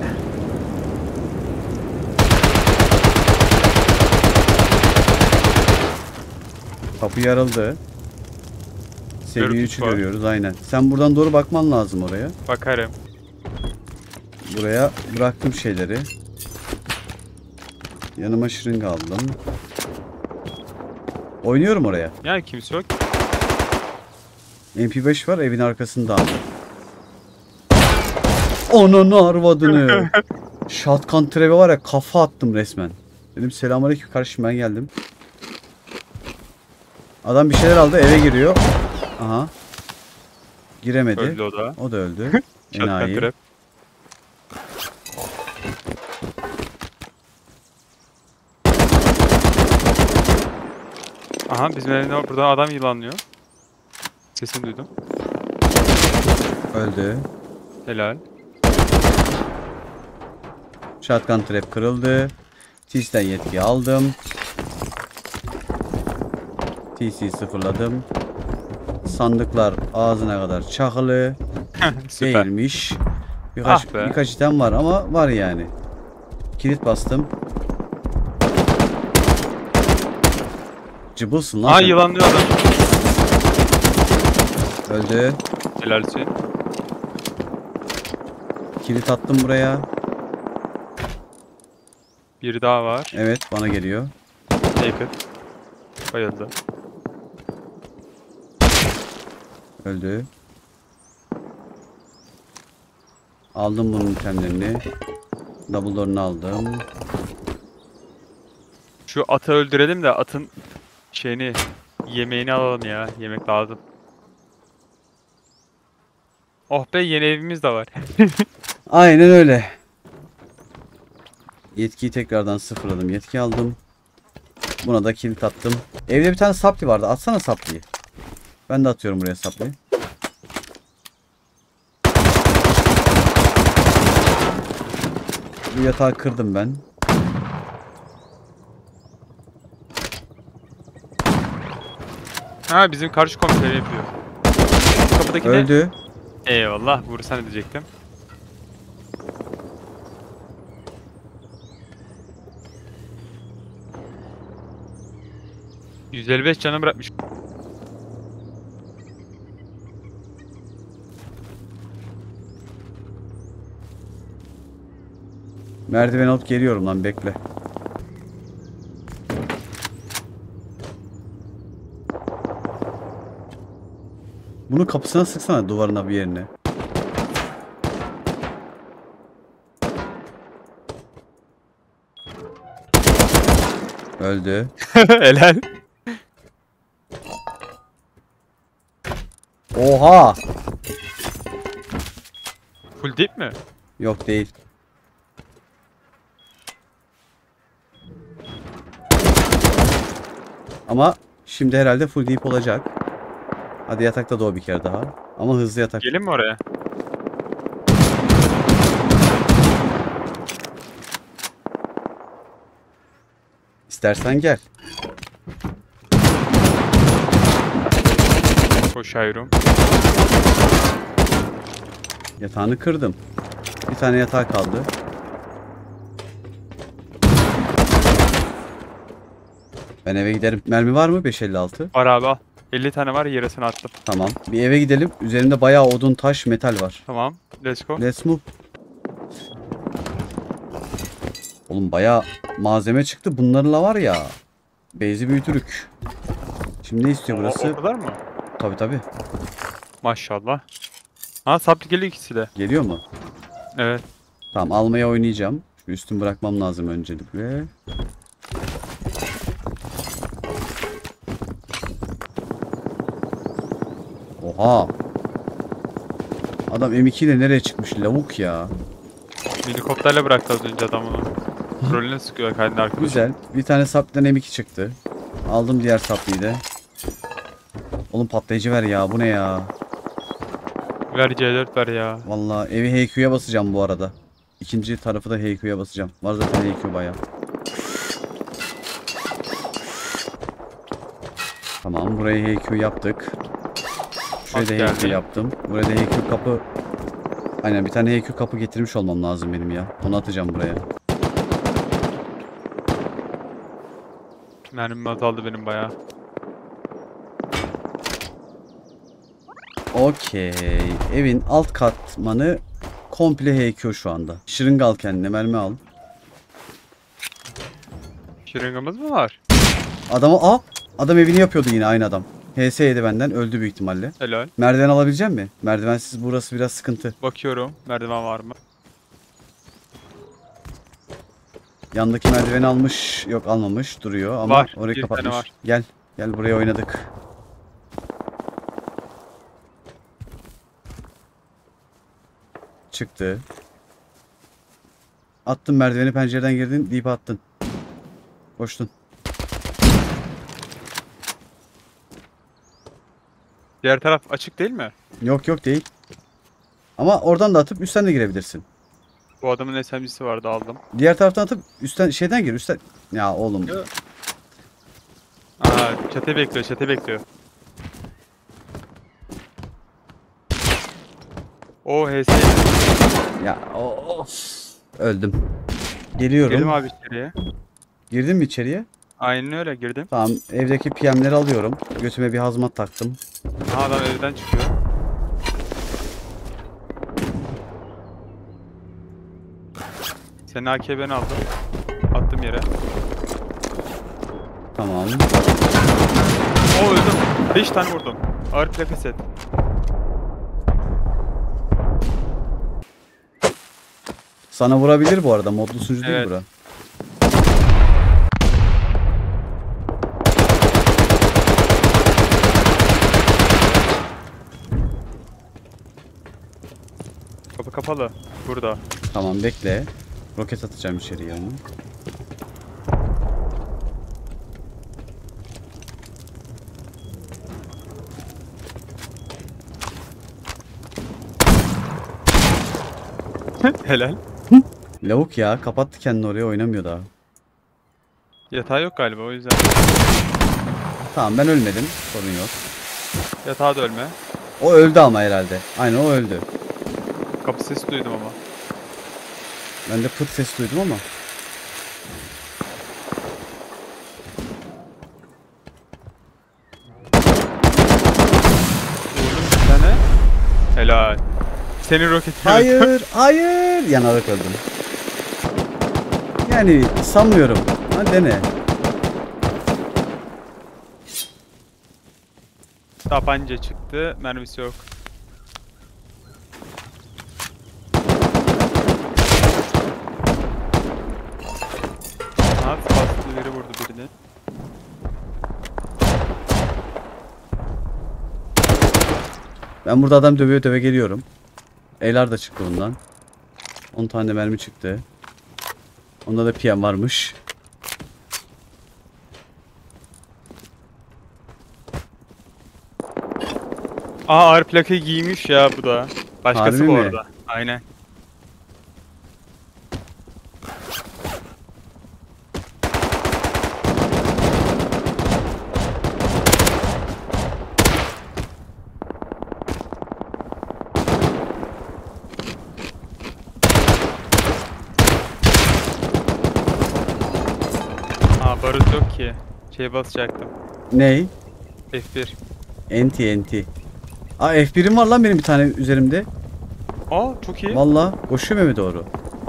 Kapı yarıldı. Seviye Gördük üçü var. görüyoruz aynen. Sen buradan doğru bakman lazım oraya. Bakarım. Buraya bıraktım şeyleri. Yanıma şırınga aldım. Oynuyorum oraya. Yani kimse yok. M P beş var evin arkasında abi. Ananı arvadını. Shotgun treve var ya, kafa attım resmen. Dedim selamünaleyküm kardeşim, ben geldim. Adam bir şeyler aldı, eve giriyor. Aha. Giremedi. Öldü o da. O da öldü. Shotgun Enayi. trap. Aha, bizim evde burada adam yılanlıyor. Sesini duydum. Öldü. Helal. Shotgun trap kırıldı. T C'den yetki aldım. T C'yi sıfırladım. Sandıklar ağzına kadar çakılı. Süper. Değilmiş. Birkaç, Ah be. birkaç item var ama var yani. Kilit bastım. Cıbılsın lan Aa, sen. yılanlıyor adam. Öldü. Helalsin. Kilit attım buraya. Biri daha var. Evet bana geliyor. Naked. Bayıldı. Öldü. Aldım bunun itemlerini. Double door'unu aldım. Şu atı öldürelim de atın şeyini, yemeğini alalım ya. Yemek lazım. Oh be, yeni evimiz de var. Aynen öyle. Yetkiyi tekrardan sıfırladım. Yetki aldım. Buna da kilit attım. Evde bir tane sapli vardı. Atsana sapliyi. Ben de atıyorum buraya sapliyi. Bu yatağı kırdım ben. Ha, bizim karşı komiseri yapıyor. Kapıdaki Öldü. ne? Eyvallah, vursan edecektim. yüz elli beş canı bırakmış. Merdiven alıp geliyorum lan, bekle. Bunu kapısına sıksana, duvarına bir yerine. Öldü. Helal. Oha! Full deep mi? Yok değil. Ama şimdi herhalde full deep olacak. Hadi yatakta doğu bir kere daha. Ama hızlı yatak. Gelin mi oraya? İstersen gel. Koşuyorum. Yatağını kırdım. Bir tane yatağı kaldı. Ben eve giderim. Mermi var mı? beş elli altı. Var abi al. elli tane var, yarısını attım. Tamam. Bir eve gidelim. Üzerinde bayağı odun, taş, metal var. Tamam. Let's go. Let's move. Oğlum bayağı malzeme çıktı. Bunlarla var ya. Base'i büyütürük. Şimdi ne istiyor burası? O, o kadar mı? Tabii tabii. Maşallah. Ha saplı geliyor ikisi de. Geliyor mu? Evet. Tamam, almaya oynayacağım. Şu üstümü bırakmam lazım öncelikle. Oha. Adam M iki ile nereye çıkmış lavuk ya. Helikopterle bıraktı az önce adam onu. Rolüne sıkıyor kendi arkadaşı. Güzel. Bir tane saplıdan M iki çıktı. Aldım diğer saplıyı da. Oğlum patlayıcı ver ya. Bu ne ya? Ver C dört ver ya. Vallahi evi H Q'ya basacağım bu arada. İkinci tarafı da H Q'ya basacağım. Var zaten H Q bayağı. Tamam, burayı H Q yaptık. Şuraya da H Q geldi. yaptım. Buraya da H Q kapı. Aynen, bir tane H Q kapı getirmiş olmam lazım benim ya. Onu atacağım buraya. Mermim azaldı benim bayağı. Okey. Evin alt katmanı komple H Q şu anda. Şırınga al kendine, mermi al. Şırıngamız mı var? Adamı aa, adam evini yapıyordu yine, aynı adam. H S yedi benden, öldü büyük ihtimalle. Helal. Merdiven alabilecek mi? Merdivensiz burası biraz sıkıntı. Bakıyorum. Merdiven var mı? Yandaki merdiveni almış. Yok, almamış. Duruyor ama Var, orayı bir tane kapatmış. var. Gel. Gel, buraya oynadık. Çıktı. Attın merdiveni, pencereden girdin, deyip attın. Koştun. Diğer taraf açık değil mi? Yok yok değil. Ama oradan da atıp üstten de girebilirsin. Bu adamın S M G'si vardı aldım. Diğer taraftan atıp üstten şeyden gir, üstten. Ya oğlum. Yok. Aa çete bekliyor çete bekliyor. O H S. Ya of. Öldüm. Geliyorum. Girelim abi içeriye. Girdin mi içeriye? Aynen öyle girdim. Tamam, evdeki P M'leri alıyorum. Götüme bir hazmat taktım. Aha adam evden çıkıyor. Senin A K'yi ben aldım. Attım yere. Tamam. O öldüm. beş tane vurdum. Ağır plaka set. Sana vurabilir bu arada. Modlu sunucu değil Evet. bura. Kapı kapalı. Burada. Tamam, bekle. Roket atacağım içeriye onu. Helal. Lavuk ya. Kapattı kendini, oraya oynamıyor daha. Yatağı yok galiba o yüzden. Tamam, ben ölmedim. Sorun yok. Yatağa da ölme. O öldü ama herhalde. Aynen, o öldü. Kapı sesi duydum ama. Ben de pıt sesi duydum ama. Vurdum bir tane. Helal. Senin roketin Hayır, hayır. Yanarak öldüm. Yani sanmıyorum. Ha, dene. Tabanca çıktı. Mermisi yok. At bastı biri vurdu birini. Ben burada adam dövüyor döve geliyorum. Eylar da çıktı bundan. on tane mermi çıktı. Onda da P M varmış. Aa ağır plakayı giymiş ya bu da. Başkası Harbi bu mi? arada. Aynen. Aa barut yok ki. Şey basacaktım. Ney? F bir. Enti enti. Aa F bir'im var lan benim bir tane üzerimde. Aa çok iyi. Valla koşuyor mu eve doğru?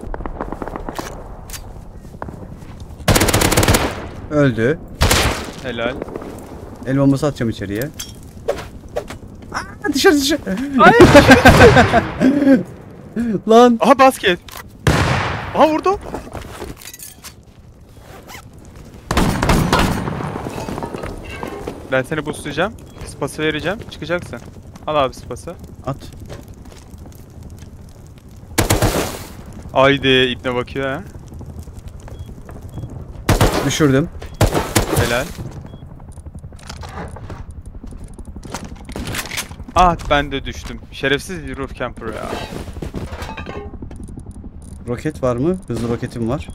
Öldü. Helal. El bombası atacağım içeriye. Aa, dışarı dışarı. Ay. Lan. Aha basket. Aha vurdu. Ben seni boostlayacağım. Spası vereceğim. Çıkacaksın. Al abi spası. At. Haydi ipne bakıyor ha. Düşürdüm. Helal. Ah ben de düştüm. Şerefsiz bir roof camper ya. Roket var mı? Hızlı roketim var.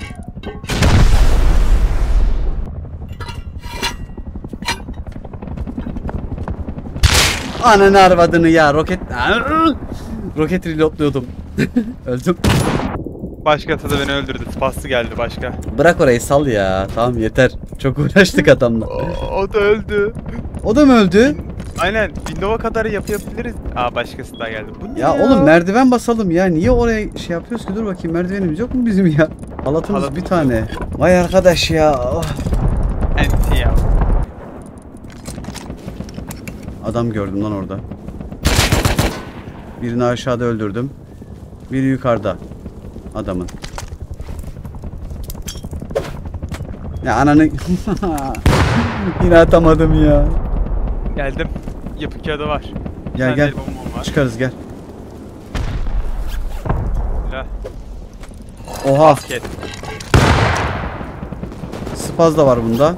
Ananı arvadını ya roket. Roket reloadluyordum. Öldüm. Başkası da beni öldürdü. Spaslı geldi başka. Bırak orayı sal ya. Tamam yeter. Çok uğraştık adamla. O, o da öldü. O da mı öldü? Aynen. Windows'a kadar yapı yapabiliriz. Aa başkası daha geldi. Bu ne Ya oğlum merdiven basalım ya. Niye oraya şey yapıyoruz ki? Dur bakayım merdivenimiz yok mu bizim ya? Halatımız Halatımız bir tane. Vay arkadaş ya. Oh. Enti ya. Adam gördüm lan orada. Birini aşağıda öldürdüm. Biri yukarıda. Adamın. Ya ananı... Yine atamadım ya. Geldim. Yapı kağıdı var. Bir Gel tane gel. el bombam var. Çıkarız gel. Helal. Oha. Basket. Spaz da var bunda.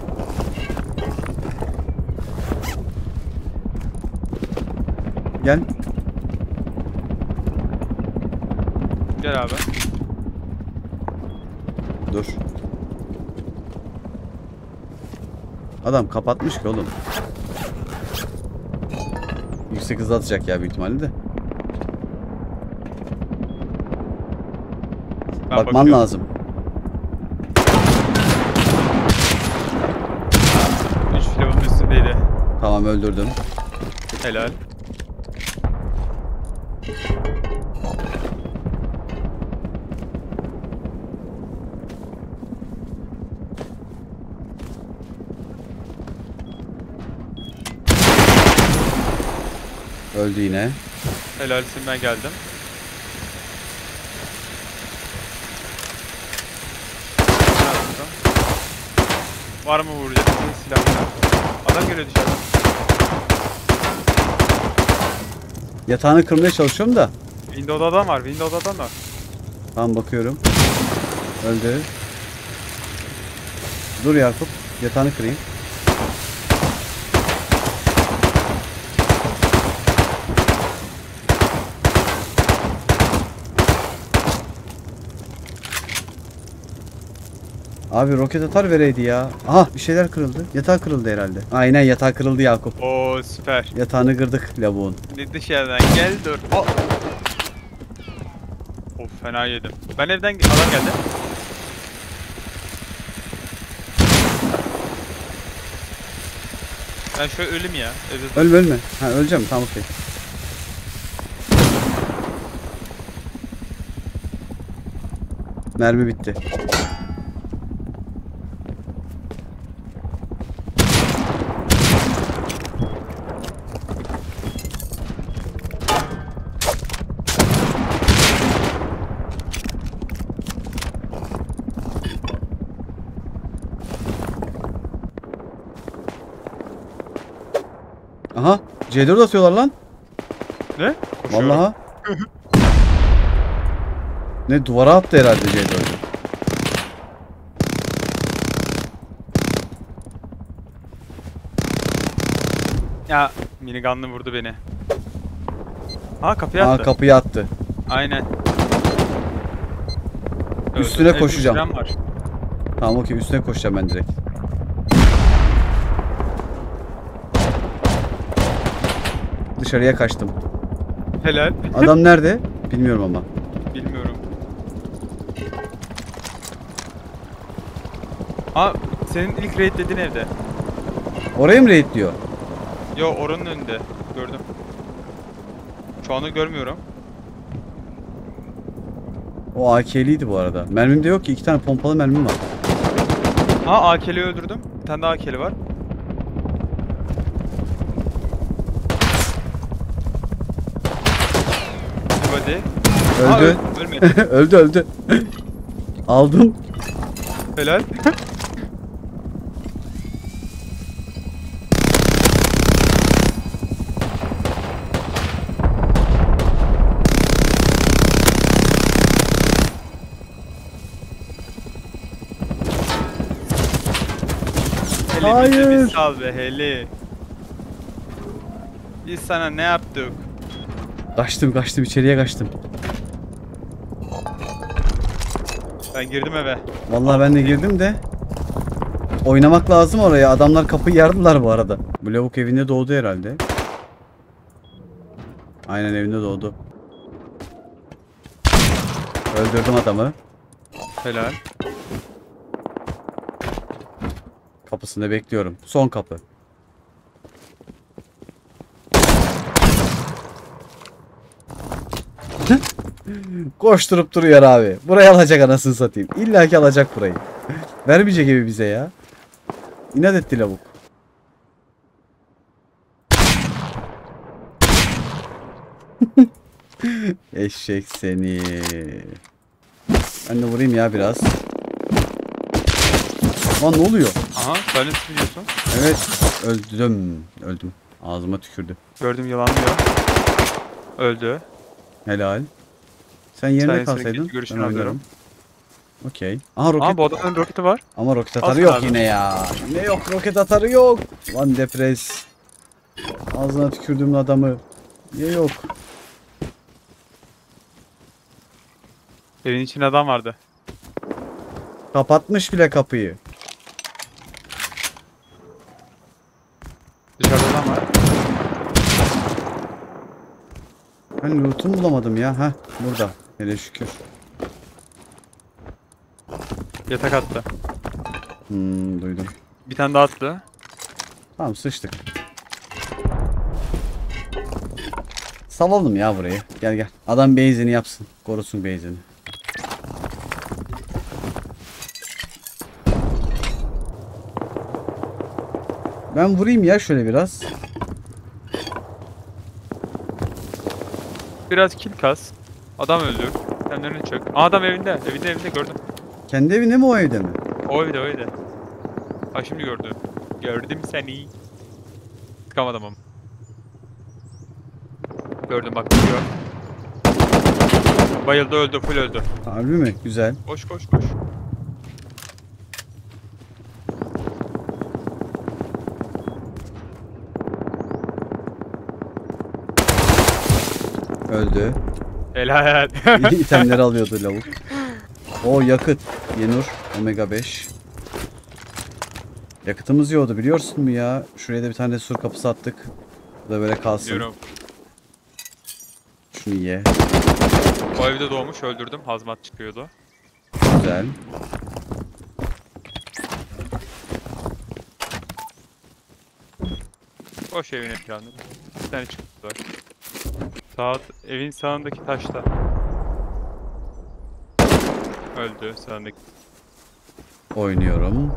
Gel. Gel abi. Dur. Adam kapatmış ki oğlum. Yüksek hızlı atacak ya büyük ihtimalle de. Ben Bakman bakıyorum. lazım. Üç filavun üstündeydi. Tamam öldürdüm. Helal. Öldü yine. Helalsin ben geldim. Var mı vuracak? Silah var. Adam geliyor dışarıdan. Yatağını kırmaya çalışıyorum da. Windows'da adam var. Windows'da adam var. Tamam bakıyorum. Öldü. Dur Yakup. Yatağını kırayım. Abi roket atar vereydi ya. Aha bir şeyler kırıldı. Yatağı kırıldı herhalde. Aynen yatağı kırıldı Yakup. Oo süper. Yatağını kırdık lavuğun. Ne dışarıdan gel dur. Oh. Of fena yedim. Ben evden adam geldi. Ben şöyle ölüm ya. Evde Ölme ölme. Ha öleceğim tamam okey. Mermi bitti. Aha C dört atıyorlar lan. Ne? Koşuyorum. Vallahi. Ne duvara attı herhalde C dört. Ya minigunlı vurdu beni. Aa kapıya Aa attı. kapıya attı. Aynen. Üstüne Öldü. koşacağım. Evde bir tren var. Tamam okey üstüne koşacağım ben direkt. Dışarıya kaçtım. Helal. Adam nerede? Bilmiyorum ama. Bilmiyorum. Aa senin ilk raid dediğin evde. Orayı mı raidliyor? Yo oranın önünde. Gördüm. Şu anda görmüyorum. O A K'liydi bu arada. Mermim de yok ki. iki tane pompalı mermim var. Ha A K'li öldürdüm. Bir tane daha A K'li var. Hadi. Ha, Öldü. öl- ölmedi. öldü öldü. Aldım. Helal. Hele Hayır. bizi bir sal be hele. Biz sana ne yaptık? Kaçtım kaçtım içeriye kaçtım. Ben girdim eve. Vallahi ben de girdim de. Oynamak lazım oraya. Adamlar kapıyı yardılar bu arada. Bu lavuk evinde doğdu herhalde. Aynen evinde doğdu. Öldürdüm adamı. Helal. Kapısında bekliyorum. Son kapı. Koşturup duruyor abi. Burayı alacak anasını satayım. İlla ki alacak burayı. Vermeyecek gibi bize ya. İnat etti lavuk. Eşek seni. Ben de vurayım ya biraz. Lan ne oluyor? Aha sen ne biliyorsun? Evet. Öldüm. Öldüm. Ağzıma tükürdü. Gördüm yılanlıyor. Öldü. Helal. Sen yerine Sen kalsaydın. senin görüşünü Ben alıyorum. oynarım. Okey. Aha roket. Aa bu adamın roketi var. Ama roket Al atarı yok abi. yine ya. Ne yok roket atarı yok. Lan depres. Ağzına tükürdüğüm adamı. Niye yok? Evin içinde adam vardı. Kapatmış bile kapıyı. Dışarıda adam var. Ben loot'umu bulamadım ya. Heh burada. Hele şükür. Yatak attı. Hmm, duydum. Bir tane daha attı. Tamam sıçtık. Salalım ya burayı. Gel gel. Adam base'ini yapsın. Korusun base'ini. Ben vurayım ya şöyle biraz. Biraz kill kas. Adam öldür. Kendilerini çök. Aa adam evinde. Evinde evinde gördüm. Kendi evinde mi o evde mi? O evde o evde. Ha şimdi gördüm. Gördüm seni. Sıkamadım ama. Gördüm bak gidiyor. Bayıldı öldü full öldü. Harbi mi? Güzel. Koş koş koş. Öldü. Helal. İyi itemleri alıyordu lavuk. O yakıt. Yenur. Omega beş. Yakıtımız yiyordu biliyorsun mu ya? Şuraya da bir tane de sur kapısı attık. Bu da böyle kalsın. Diyorum. Şunu ye. O evde doğmuş öldürdüm. Hazmat çıkıyordu. Güzel. Boş evin ekranı. Bir tane çıktı var. Sağ, evin sağındaki taşta. Öldü sağındaki. Oynuyorum.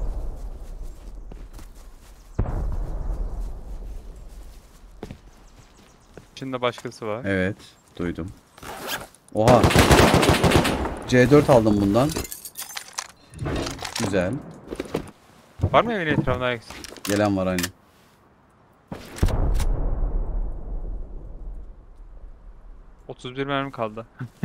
İçinde başkası var. Evet. Duydum. Oha. C dört aldım bundan. Güzel. Var mı evin etrafında eksik? Gelen var aynı. otuz bir mermi kaldı.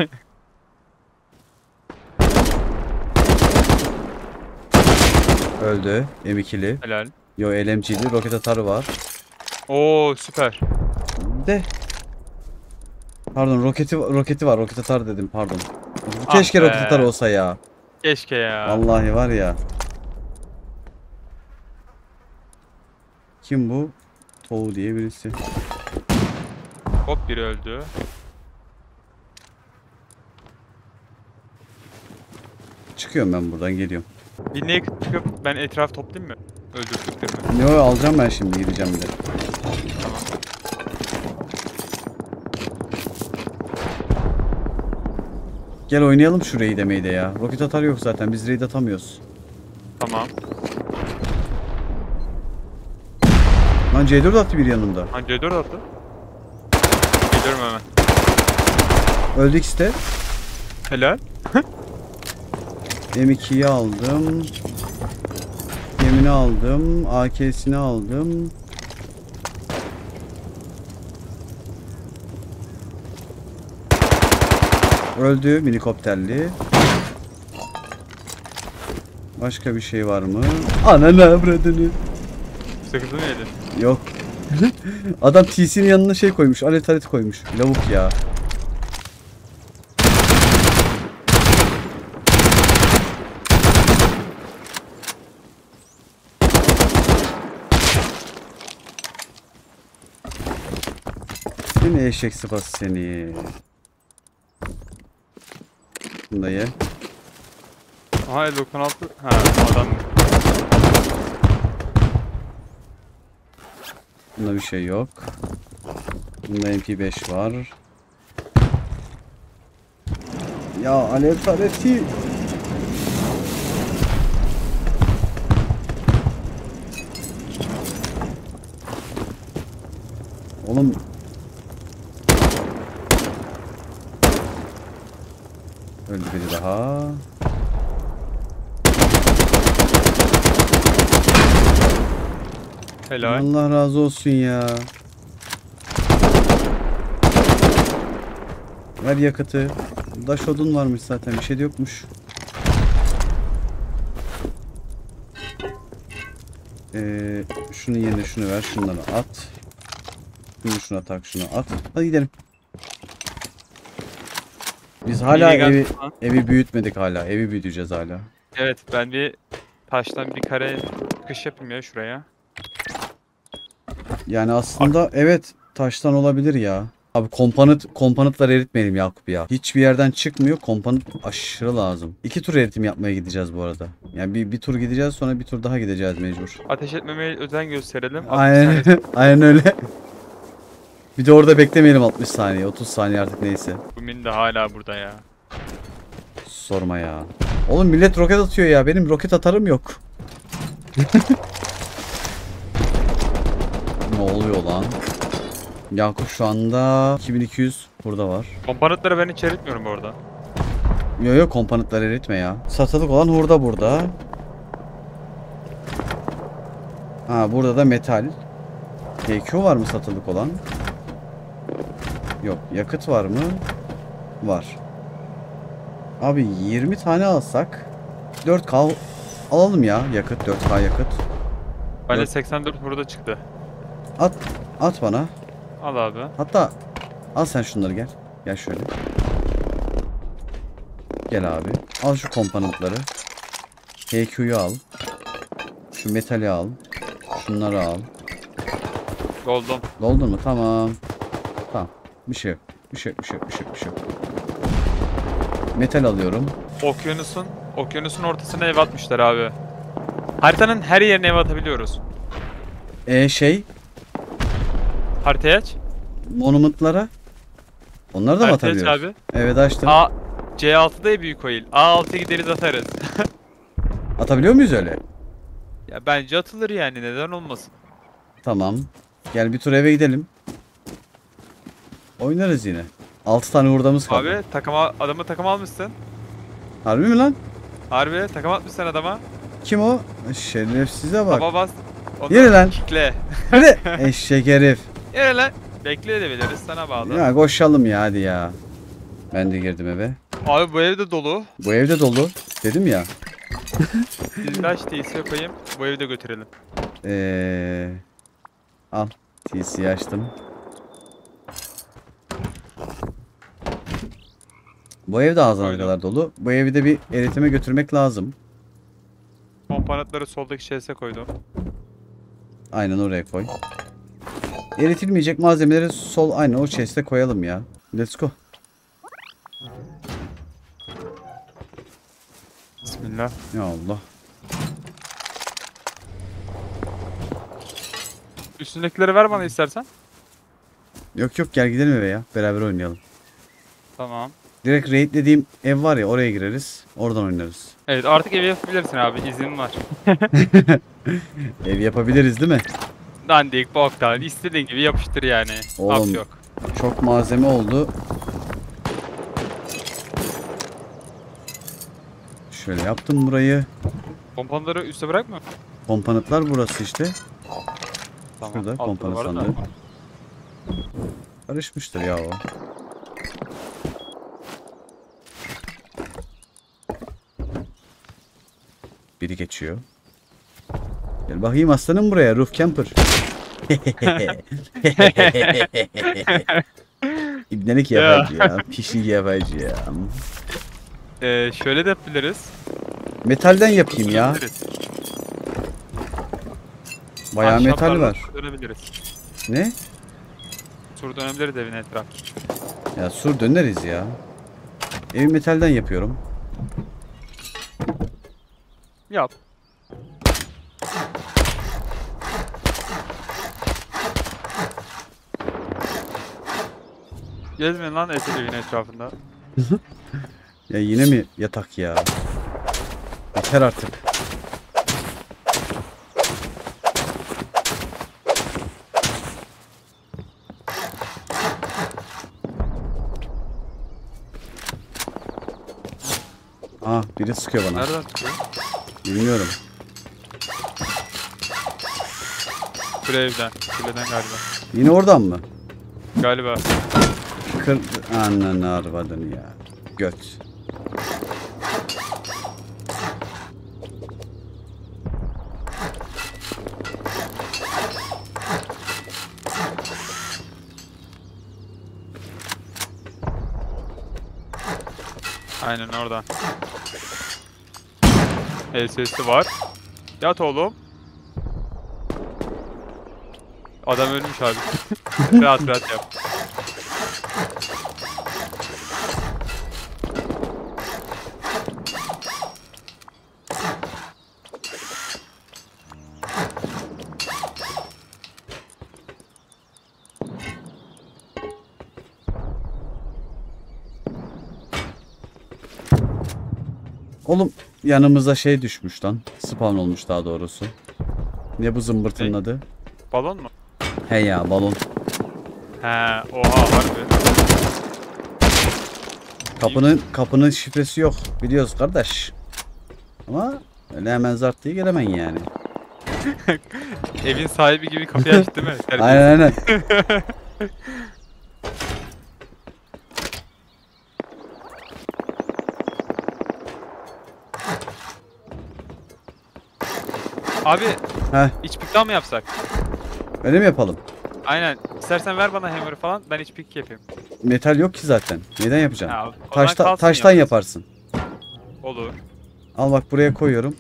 Öldü. M ikili. Helal. Yo L M G'li. Roket atarı var. Oo süper. De. Pardon roketi roketi var. Roket atar dedim pardon. Ah Keşke be. roket atar olsa ya. Keşke ya. Vallahi var ya. Kim bu? Toğu diye birisi. Hop biri öldü. Çıkıyorum ben buradan geliyorum. Bir naked çıkıp ben etraf toplayayım mı? Öldürdüklerimi. Ne o alacağım ben şimdi gideceğim bir de. Tamam. Gel oynayalım şu raid demeyi de ya. Roket atar yok zaten biz raid atamıyoruz. Tamam. Lan C dört attı bir yanımda. Ha C dört attı. Geliyorum hemen. Öldü ikisi de. Helal. M ikiyi aldım. Gemini aldım. A K'sini aldım. Öldü minikopterli. Başka bir şey var mı? Ananı avradını. Sakızı mı yedin? Yok. Adam T C'nin yanına şey koymuş. Alet alet koymuş. Lavuk ya. Seni eşek sıpası seni. Bunu da ye. Aha el doksan altı. Ha adam. Bunda bir şey yok. Bunda M P beş var. Ya alev tareti. Oğlum. Öldü biri daha. Helal. Allah razı olsun ya. Ver yakıtı. Daş odun varmış zaten bir şey de yokmuş. Ee, şunun yerine şunu ver. Şunları at. Şunu şuna tak şunu at. Hadi gidelim. Biz hala Minigun evi, falan. evi büyütmedik hala. Evi büyüteceğiz hala. Evet ben bir taştan bir kare çıkış yapayım ya şuraya. Yani aslında evet taştan olabilir ya. Abi kompanıt kompanıtlar eritmeyelim Yakup ya. Hiçbir yerden çıkmıyor. Kompanıt aşırı lazım. İki tur eritim yapmaya gideceğiz bu arada. Yani bir, bir tur gideceğiz sonra bir tur daha gideceğiz mecbur. Ateş etmemeye özen gösterelim. altmış Aynen, saniye aynen öyle. Bir de orada beklemeyelim altmış saniye, otuz saniye artık neyse. Bu min de hala burada ya. Sorma ya. Oğlum millet roket atıyor ya. Benim roket atarım yok. Ne oluyor lan? Yakup şu anda iki bin iki yüz burada var. Komponentleri ben hiç eritmiyorum bu arada. Yo yo komponentler eritme ya. Satılık olan hurda burada. Ha burada da metal. K Q var mı satılık olan? Yok. Yakıt var mı? Var. Abi yirmi tane alsak dört K alalım ya. Yakıt dört K yakıt. Bende Dört- seksen dört burada çıktı. At at bana. Al abi. Hatta al sen şunları gel. Gel şöyle. Gel abi. Al şu komponentleri. K Q'yu al. Şu metali al. Şunları al. Doldum. Doldun mu? Tamam. Tamam. Bir şey yok. Bir şey yok. Bir şey yok. Bir şey yok. Bir şey yok. Metal alıyorum. Okyanusun, okyanusun ortasına ev atmışlar abi. Haritanın her yerine ev atabiliyoruz. E şey Haritayı aç. monumentlara. Onları da mı Haritayı aç atabiliyoruz? abi. Evet açtım. A C altıda ya büyük oil. A altıya gideriz atarız. Atabiliyor muyuz öyle? Ya bence atılır yani neden olmasın. Tamam. Gel bir tur eve gidelim. Oynarız yine. altı tane hurdamız kaldı. Abi takıma adamı takım almışsın. Harbi mi lan? Harbi takım atmışsın adama. Kim o? Şerefsize bak. Baba bas. Onu Yürü lan. kickle. Hadi. Eşek herif. Yere lan. Bekleyebiliriz, sana bağlı. Ya koşalım ya hadi ya. Ben de girdim eve. Abi bu ev de dolu. Bu evde dolu. Dedim ya. Biz kaç T C koyayım, bu evi de götürelim. Ee, al. T C'yi açtım. Bu ev de ağzına Aynen. kadar dolu. Bu evi de bir eritime götürmek lazım. Komponentleri soldaki chest'e koydum. Aynen oraya koy. Eritilmeyecek malzemeleri sol aynı o chest'e koyalım ya. Let's go. Bismillah. Ya Allah. Üstündekileri ver bana istersen. Yok yok gel gidelim eve ya. Beraber oynayalım. Tamam. Direkt raid dediğim ev var ya oraya gireriz. Oradan oynarız. Evet, artık evi yapabilirsin abi, izin var. Ev yapabiliriz değil mi? Dandik, boktan, istediğin gibi yapıştır yani. Oğlum. Af yok. Çok malzeme oldu. Şöyle yaptım burayı. Komponentleri üste bırakma. Komponentler burası işte. Tamam. Şurada altta komponent var da. sandığı. Karışmıştır ya o. Biri geçiyor. Gel bakayım aslanım buraya. Roof camper. İbnelik yapacı ya. Pişik yapacı ya. Ee, şöyle de yapabiliriz. Metalden yapayım ya. Dönebiliriz. Bayağı metal Ahşaplarla var. sur Dönebiliriz. Ne? Sur dönebiliriz evin etrafı. Ya sur döneriz ya. Evi metalden yapıyorum. Yap. Gezmeyin lan eski evin etrafında. Ya yine mi yatak ya? Yeter artık. Ah biri sıkıyor bana. Nereden çıkıyor? Bilmiyorum. Kule evden. Kuleden galiba. Yine oradan mı? Galiba. Kır... Ananı arvadını ya. Göt. Aynen oradan. El sesi var. Yat oğlum. Adam ölmüş abi. Rahat rahat yap. Oğlum yanımıza şey düşmüş lan. Spawn olmuş daha doğrusu. Ne bu zımbırtının Ne? adı? Balon mu? He ya balon. He, oha harbi. Kapının kapının şifresi yok. Biliyoruz kardeş. Ama öyle hemen zart diye gelemen yani. Evin sahibi gibi kapıyı açtı değil mi? Terbiyesiz. Aynen aynen. Abi Heh, iç pick daha mı yapsak? öyle mi yapalım? Aynen. İstersen ver bana hammer'ı falan, ben iç pick yapayım. Metal yok ki zaten. Neden yapacaksın? Ha, o zaman Taşta, kalsın taştan yalnız. yaparsın. Olur. Al bak buraya koyuyorum.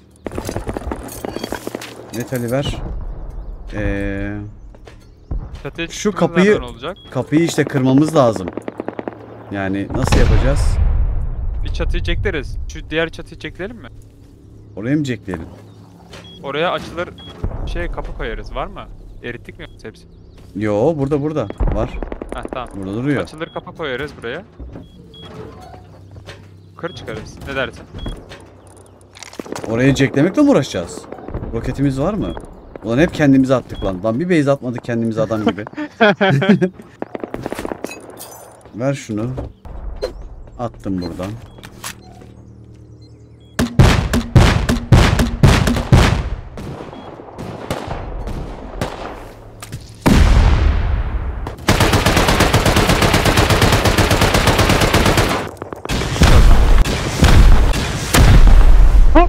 Metali ver. Ee, Çatıya Şu çıktığımız kapıyı- nereden olacak? kapıyı işte kırmamız lazım. Yani nasıl yapacağız? Bir çatıyı çekleriz. Şu diğer çatıyı çekleyelim mi? Oraya mı jackleyelim? Oraya açılır şey kapı koyarız. Var mı? Erittik mi yoksa hepsi? Yo burada burada. Var. Heh tamam. Burada duruyor. Açılır kapı koyarız buraya. Yukarı çıkarız. Ne dersin? Oraya jacklemekle mi uğraşacağız? Roketimiz var mı? Ulan hep kendimize attık lan. Lan bir base atmadık kendimize adam gibi. Ver şunu. Attım buradan.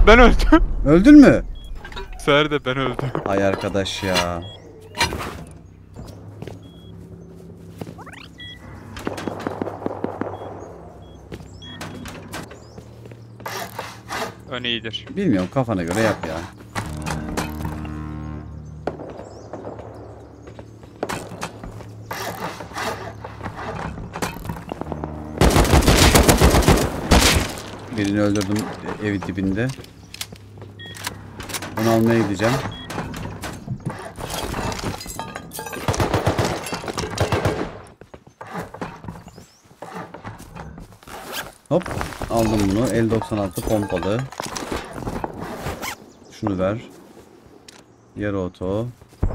Ben öldüm. Öldün mü? Bu sefer de ben öldüm. Ay arkadaş ya. Ön iyidir. Bilmiyorum, kafana göre yap ya. Birini öldürdüm evi dibinde. Onu almaya gideceğim. Hop, aldım bunu. el doksan altı pompalı. Şunu ver. Yarı oto.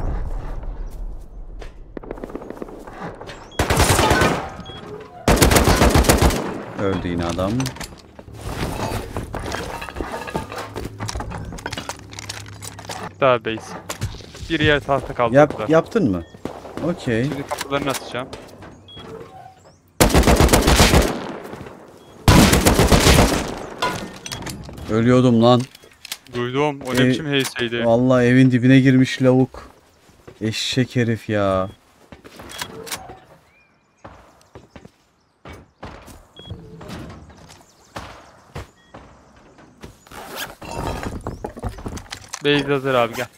Öldü yine adam. Daha base. Bir yer tahta kaldı. Yap, yaptın mı? Okey. Şimdi kapılarını atacağım. Ölüyordum lan. Duydum. O Ee, ne biçim heyseydi. Vallahi evin dibine girmiş lavuk. Eşek herif ya. Base hazır abi gel.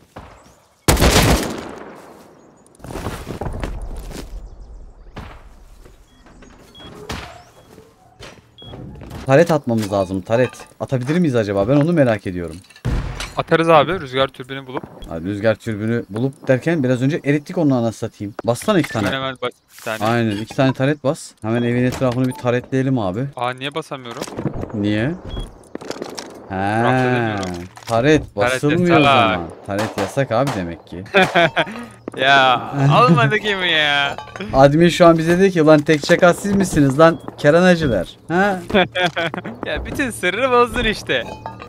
Taret atmamız lazım. Taret. Atabilir miyiz acaba? Ben onu merak ediyorum. Atarız abi rüzgar türbini bulup. Abi rüzgar türbünü bulup derken biraz önce erittik onu, anasını satayım. Bassana iki tane. Hemen bas bir tane. Aynen, iki tane taret bas. Hemen evin etrafını bir taretleyelim abi. Aa niye basamıyorum? Niye? He, Rahat edemiyorum. taret basılmıyor o yasak. zaman. Taret yasak abi demek ki. Ya almadı kimi ya. Admin şu an bize dedi ki lan tek çakal siz misiniz lan keranacılar? Ha? Ya bütün sırrı bozdun işte.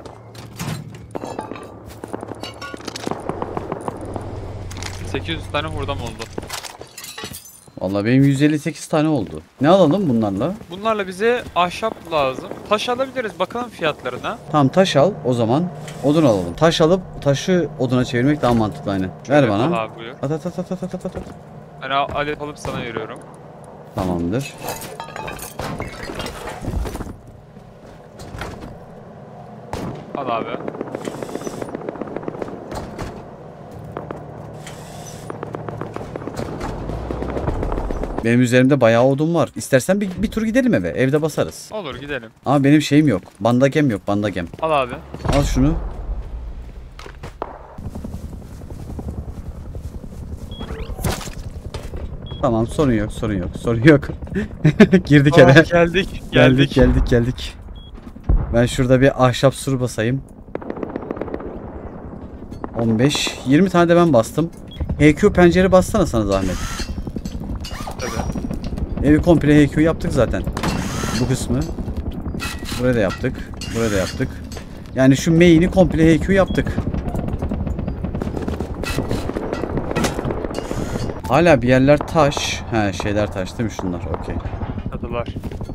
sekiz yüz tane hurdam oldu. Vallahi benim yüz elli sekiz tane oldu. Ne alalım bunlarla? Bunlarla bize ahşap lazım. Taş alabiliriz bakalım fiyatlarına. Tamam, taş al o zaman. Odun alalım. Taş alıp taşı oduna çevirmek daha mantıklı aynen. Ver Şöyle bana. al abi buyur. At at at at at at at. at. Ben al- alet alıp sana veriyorum. Tamamdır. Al abi. Benim üzerimde bayağı odun var. İstersen bir, bir tur gidelim eve. Evde basarız. Olur gidelim. Ama benim şeyim yok. Bandagem yok. Bandagem. Al abi. Al şunu. Tamam, sorun yok, sorun yok, sorun yok. Girdik eve. Aa, geldik. Geldik, Geldik. geldik, geldik. Ben şurada bir ahşap suru basayım. on beş, yirmi tane de ben bastım. H Q pencere bassana sana zahmet. Tabii. Evi komple H Q yaptık zaten. Bu kısmı. Buraya da yaptık. Buraya da yaptık. Yani şu main'i komple H Q yaptık. Hala bir yerler taş. He, şeyler taş değil mi şunlar? Okey. Kadılar.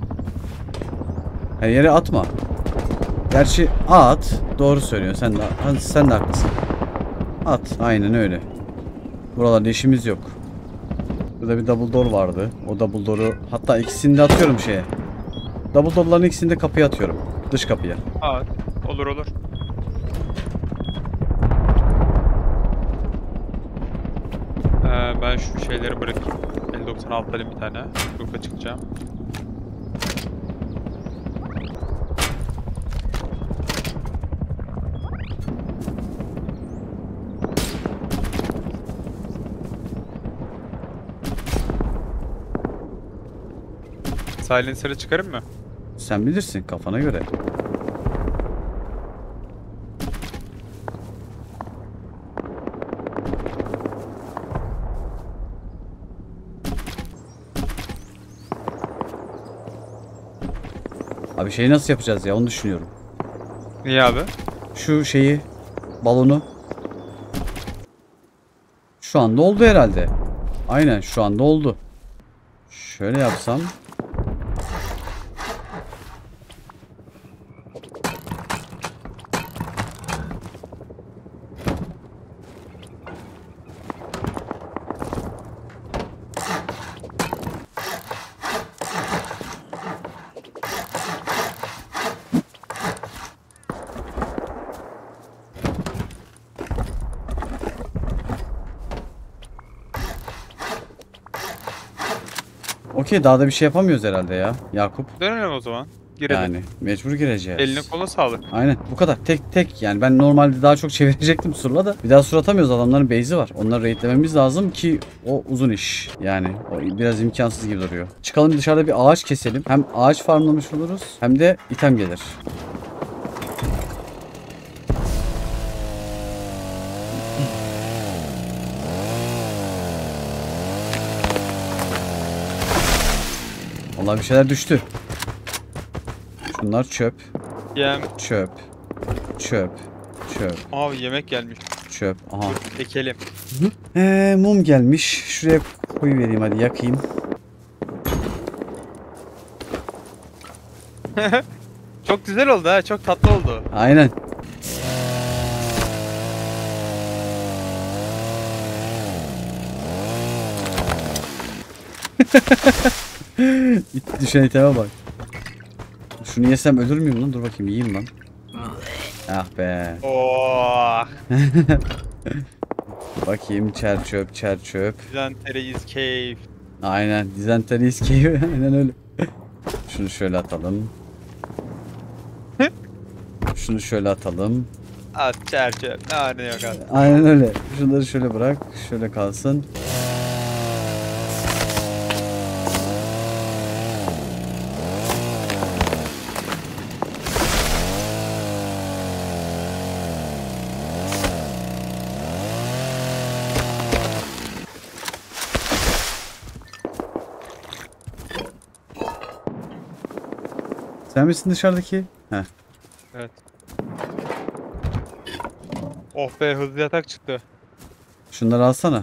Her yere atma. Gerçi at. Doğru söylüyorsun. Sen de, hadi sen de haklısın. At. Aynen öyle. Buralarda işimiz yok. Burada bir double door vardı. O double door'u hatta ikisini de atıyorum şeye. Double door'ların ikisini de kapıya atıyorum. Dış kapıya. Aa, olur olur. Ee, ben şu şeyleri bırakayım. el doksan altı alayım bir tane. Yoka çıkacağım. Silencer'ı çıkarım mı? Sen bilirsin kafana göre. Abi şeyi nasıl yapacağız ya, onu düşünüyorum. Niye abi? Şu şeyi, balonu. Şu anda oldu herhalde. Aynen şu anda oldu. Şöyle yapsam. Okey, daha da bir şey yapamıyoruz herhalde ya Yakup. Dönelim o zaman. Girelim. Yani mecbur gireceğiz. Eline koluna sağlık. Aynen bu kadar, tek tek yani. Ben normalde daha çok çevirecektim surla da bir daha sur atamıyoruz, adamların base'i var. Onları raidlememiz lazım ki o uzun iş. Yani o biraz imkansız gibi duruyor. Çıkalım dışarıda bir ağaç keselim. Hem ağaç farmlamış oluruz hem de item gelir. Vallahi bir şeyler düştü. Şunlar çöp. Yem. Çöp. Çöp. Çöp. Abi yemek gelmiş. Çöp. Aha. Ekelim. Ee, mum gelmiş. Şuraya koyu vereyim, hadi yakayım. Çok güzel oldu ha. Çok tatlı oldu. Aynen. Düşen iteme bak. Şunu yesem ölür müyüm lan? Dur bakayım, yiyeyim lan. Ah be. Oh. Bakayım, çer çöp, çer çöp. Dizanteri is cave. Aynen, dizanteri iskeyim. Aynen öyle. Şunu şöyle atalım. Şunu şöyle atalım. At çerçeve. Ne var ne yok at. Aynen öyle. Şunları şöyle bırak. Şöyle kalsın. Sen misin dışarıdaki? Heh. Evet. Oh be, hızlı yatak çıktı. Şunları alsana.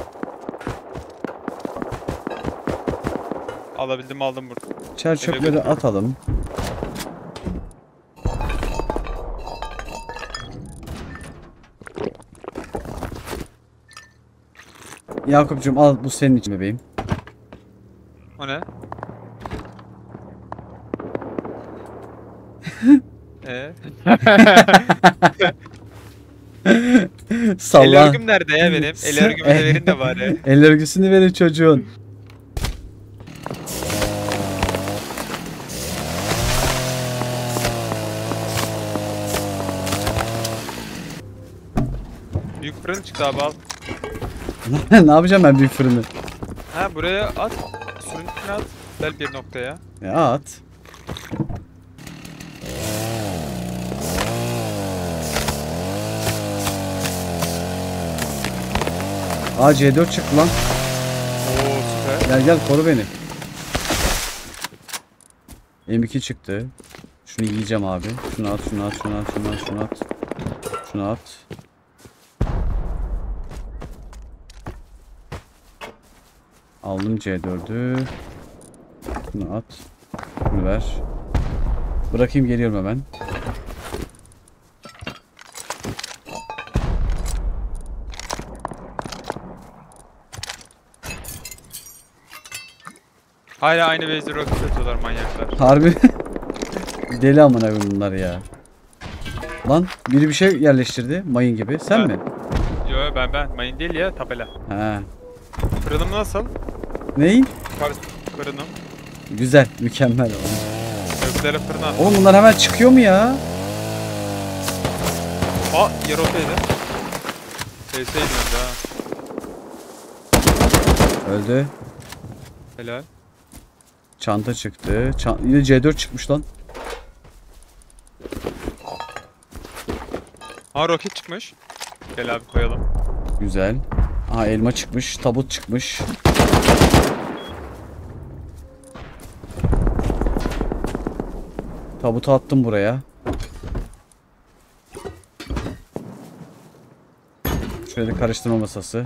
Alabildim aldım burada. Çer çöpleri atalım. Yakup'cum al, bu senin için bebeğim. O ne? Eee? El Salla. örgüm nerede ya benim? El örgümü de verin de bari. El örgüsünü verin çocuğun. Büyük fırın çıktı abi al. Ne yapacağım ben büyük fırını? Ha buraya at. Sürün içine at. Gel bir noktaya. Ya at. Aa, C dört çıktı lan. Oo süper. Gel gel, koru beni. M iki çıktı. Şunu yiyeceğim abi. Şunu at, şunu at, şunu at, şunu at, şunu at. Şunu at. Aldım C dördü. Şunu at. Şunu ver. Bırakayım, geliyorum hemen. Hala aynı base'de roket atıyorlar manyaklar. Harbi. Deli amına koyayım bunlar ya. Lan biri bir şey yerleştirdi mayın gibi. Sen Ben. mi? Yo ben ben. Mayın değil ya, tabela. Ha. Fırınım nasıl? Neyin? Kar fırınım. Güzel, mükemmel. Göklere fırına at. Oğlum bunlar hemen çıkıyor mu ya? Aa yer okeydi. Şeyseydim önce ha. Öldü. Helal. Çanta çıktı. Çan Yine C dört çıkmış lan. Aa roket çıkmış. Gel abi koyalım. Güzel. Aha, elma çıkmış. Tabut çıkmış. Tabutu attım buraya. Şöyle karıştırma masası.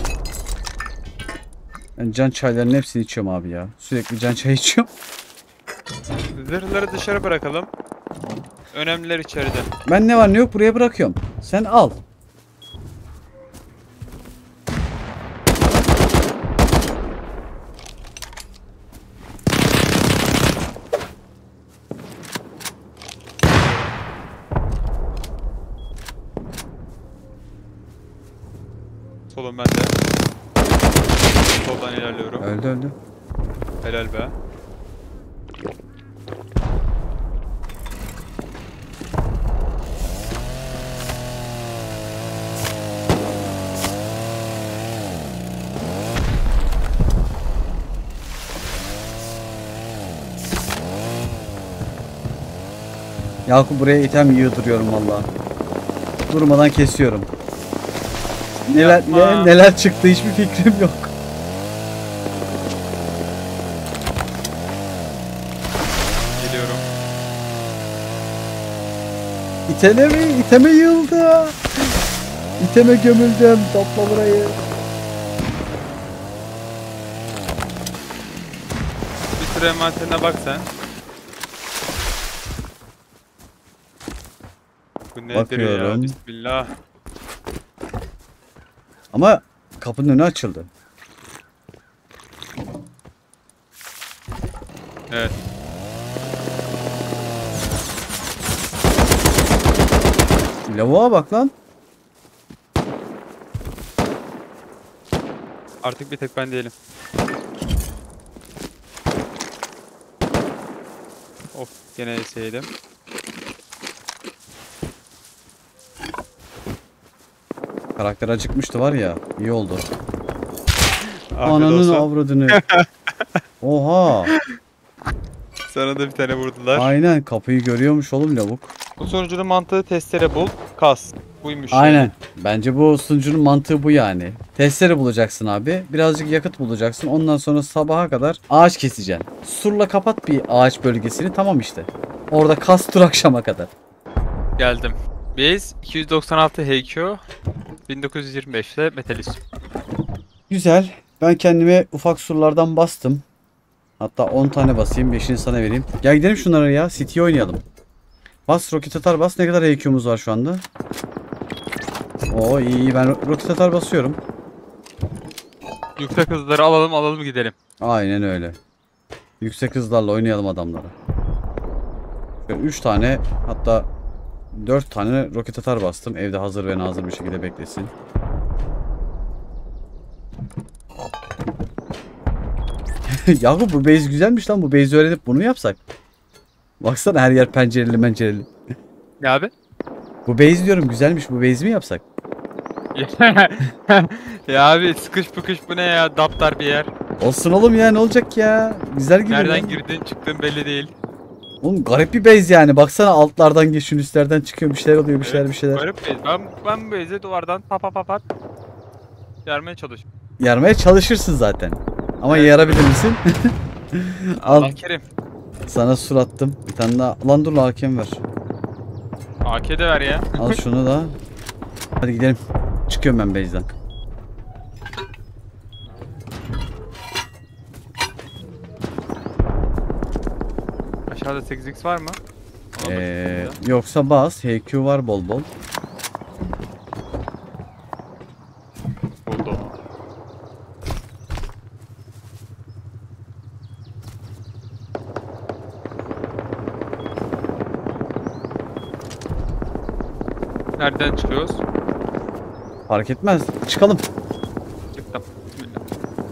Ben can çaylarının hepsini içiyorum abi ya. Sürekli can çay içiyorum. Zırhları dışarı bırakalım. Önemliler içeride. Ben ne var ne yok buraya bırakıyorum. Sen al. Solum bende. Soldan ilerliyorum. Öldü öldü. Helal be. Yakup buraya item yığdırıyorum valla. Durmadan kesiyorum. Neler ne, neler çıktı hiçbir fikrim yok. Geliyorum. İteme mi? İteme yıldı. İteme gömüldüm. Topla burayı. Bir süre envanterine bak sen. Bu nedir Bakıyorum. ya? Bismillah. Ama kapının önü açıldı. Evet. Lavuğa bak lan. Artık bir tek ben değilim. Of, gene yeseydim. Karakter acıkmıştı var ya. İyi oldu. Afiyet Ananın olsun. avradını. Oha. Sana da bir tane vurdular. Aynen kapıyı görüyormuş oğlum lavuk. Bu sonucunun mantığı testere bul, kas. Buymuş. Aynen. Yani. Bence bu sunucunun mantığı bu yani. Testere bulacaksın abi. Birazcık yakıt bulacaksın. Ondan sonra sabaha kadar ağaç keseceksin. Surla kapat bir ağaç bölgesini, tamam işte. Orada kas tur akşama kadar. Geldim. Base iki yüz doksan altı H Q bin dokuz yüz yirmi beş'te Metalisk. Güzel. Ben kendime ufak surlardan bastım. Hatta on tane basayım. beşini sana vereyim. Gel gidelim şunlara ya. City'yi oynayalım. Bas roket atar bas. Ne kadar H Q'muz var şu anda? Oo iyi iyi. Ben ro- roket atar basıyorum. Yüksek hızları alalım alalım gidelim. Aynen öyle. Yüksek hızlarla oynayalım adamlara. üç tane hatta dört tane roket atar bastım. Evde hazır ve nazır bir şekilde beklesin. Yahu bu base güzelmiş lan. Bu base'i öğrenip bunu mu yapsak? Baksana her yer pencereli mencereli. Ne abi? Bu base diyorum güzelmiş. Bu base mi yapsak? Ya abi sıkış pıkış bu ne ya? Daptar bir yer. Olsun oğlum ya, ne olacak ya? Güzel gidiyor. Nereden ya. girdin çıktın belli değil. Oğlum garip bir base yani. Baksana altlardan geçiyorsun, üstlerden çıkıyor, bir şeyler oluyor, bir şeyler bir şeyler. Garip base. Ben, ben bu base'e duvardan pa pa pa pat yarmaya çalışıyorum. Yarmaya çalışırsın zaten. Ama Evet. yarabilir misin? Al, Allah kerim. sana sur attım. Bir tane daha. Lan dur, hakem ver. A K de ver ya. Al şunu da. Hadi gidelim. Çıkıyorum ben base'den. Aşağıda sekiz x var mı? Ona Ee, bakayım yoksa bas. H Q var bol bol. da. Buldu. Nereden çıkıyoruz? Fark etmez. Çıkalım. Çıktım. Bismillah.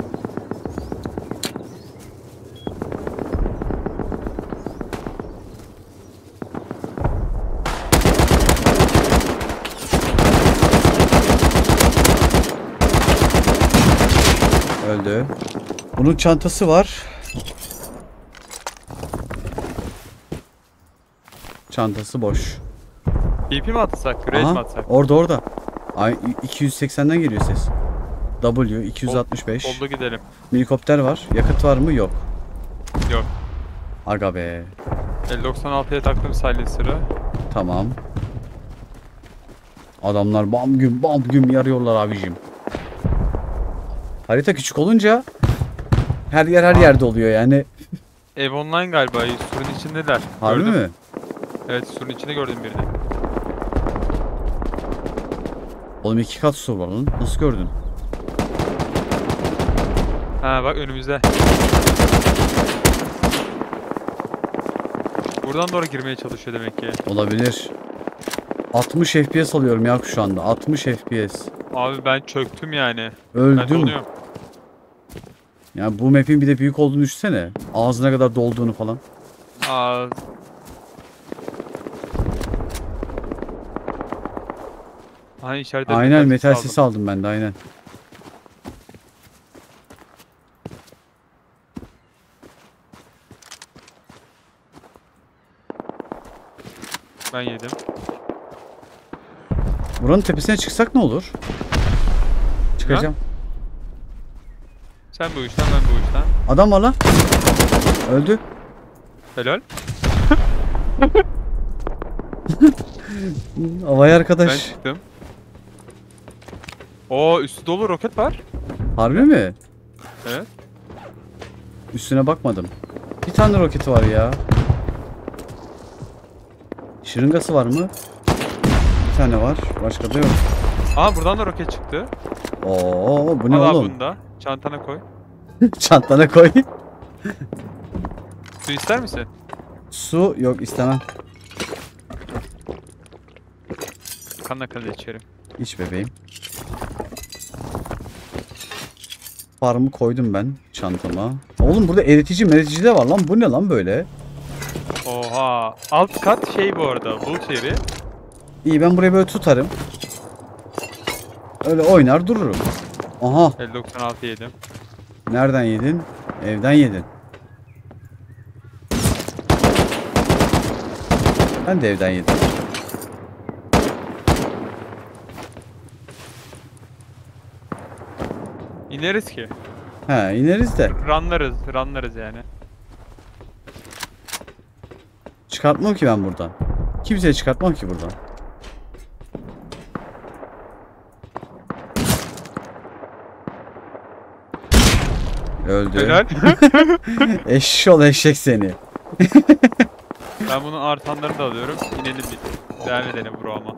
Öldü. Bunun çantası var. Çantası boş. T P mi atsak? Raid Aha, mi atsak? orada orada. Ay, iki yüz seksenden geliyor ses. W iki yüz altmış beş. Oldu gidelim. Helikopter var. Yakıt var mı? Yok. Yok. Aga be. el doksan altıya taktım silencer'ı. Tamam. Adamlar bam güm bam güm yarıyorlar abicim. Harita küçük olunca her yer her yerde oluyor yani. Ev online galiba. Surun içindeler. Harbi Gördüm. mi? Evet surun içinde gördüm birini. Oğlum iki kat sur var lan. Nasıl gördün? Ha bak önümüzde. Buradan doğru girmeye çalışıyor demek ki. Olabilir. altmış F P S alıyorum ya şu anda. altmış F P S. Abi ben çöktüm yani. Ben Öldüm. donuyorum. Yani bu map'in bir de büyük olduğunu düşünsene. Ağzına kadar dolduğunu falan. Aa. Hani içeride Aynen metal sesi sesi aldım ben de aynen. Ben yedim. Buranın tepesine çıksak ne olur? Çıkacağım. Sen bu işten, ben bu işten. Adam var lan. Öldü. Helal. Havaya Ben arkadaş. çıktım. Oo, üstü dolu roket var. Harbi mi? Evet. Üstüne bakmadım. Bir tane roketi var ya. Şırıngası var mı? Bir tane var. Başka da yok. Aa, buradan da roket çıktı. Oo, bu ne Al abi oğlum? bunu da. Çantana koy. Çantana koy. Su ister misin? Su yok istemem. Kanla kanla içerim. İç bebeğim. Farmı koydum ben çantama. Oğlum burada eritici meritici de var lan. Bu ne lan böyle? Oha. Alt kat şey bu arada. Bulut yeri. İyi ben burayı böyle tutarım. Öyle oynar dururum. Aha. el doksan altı yedim. Nereden yedin? Evden yedin. Ben de evden yedim. İneriz ki. He ineriz de. Runlarız. Runlarız yani. Çıkartmam ki ben buradan. Kimseye çıkartmam ki buradan. Öldü. Helal. Eşşol eşek seni. Ben bunun artanlarını da alıyorum. İnelim bir. Devam edelim bro ama.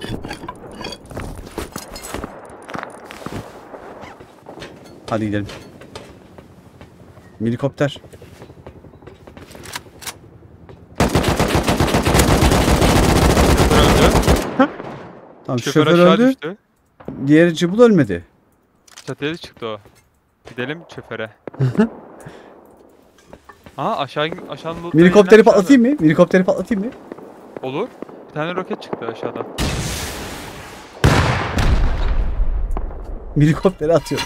Hadi gidelim. Helikopter. Şoför öldü. Tamam Şoför, şoför aşağı öldü. düştü. Diğeri cıbıl ölmedi. Çatıya çıktı o. Gidelim şoföre. Aha aşağı aşağı Helikopteri patlatayım mı? Helikopteri patlatayım mı? Olur. Bir tane roket çıktı aşağıdan. Helikopteri atıyorum.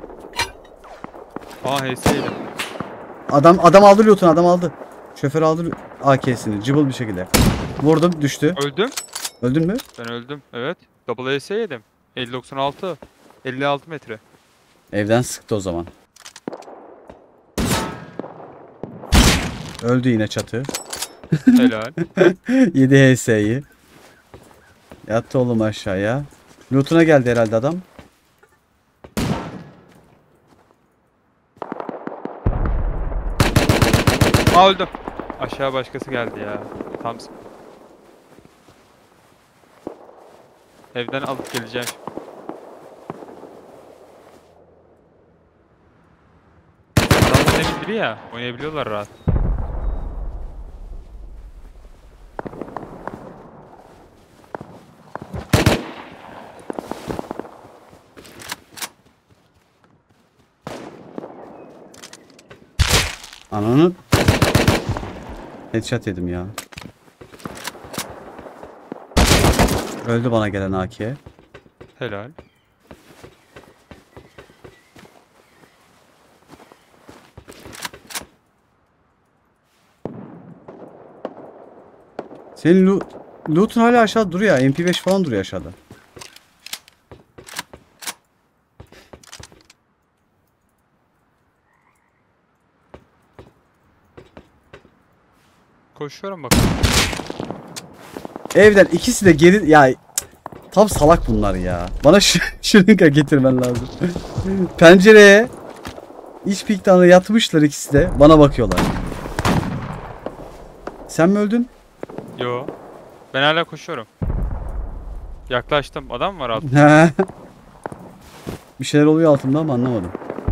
Aa H S'ydi. Adam adam aldı loot'unu adam aldı. Şoför aldı A K'sini cıbıl bir şekilde. Vurdum düştü. Öldüm. Öldün mü? Ben öldüm. Evet. Double H S yedim. elli doksan altı. elli altı metre. Evden sıktı o zaman. Öldü yine çatı. Helal. yedi H S'yi. Yattı oğlum aşağıya. Loot'una geldi herhalde adam. Aa öldüm. Aşağı başkası geldi ya. Tam evden alıp geleceğim. Adamın emin biri ya. Oynayabiliyorlar rahat. Ananı headshot yedim ya. Öldü bana gelen A K. Helal. Senin lo loot'un hala aşağıda duruyor. M P beş falan duruyor aşağıda. Koşuyorum bak. Evden ikisi de geri ya cık, tam salak bunlar ya. Bana ş şırınga getirmen lazım. Pencereye iç piktanı yatmışlar ikisi de bana bakıyorlar. Sen mi öldün? Yo. Ben hala koşuyorum. Yaklaştım. Adam var altında. Bir şeyler oluyor altımda ama anlamadım.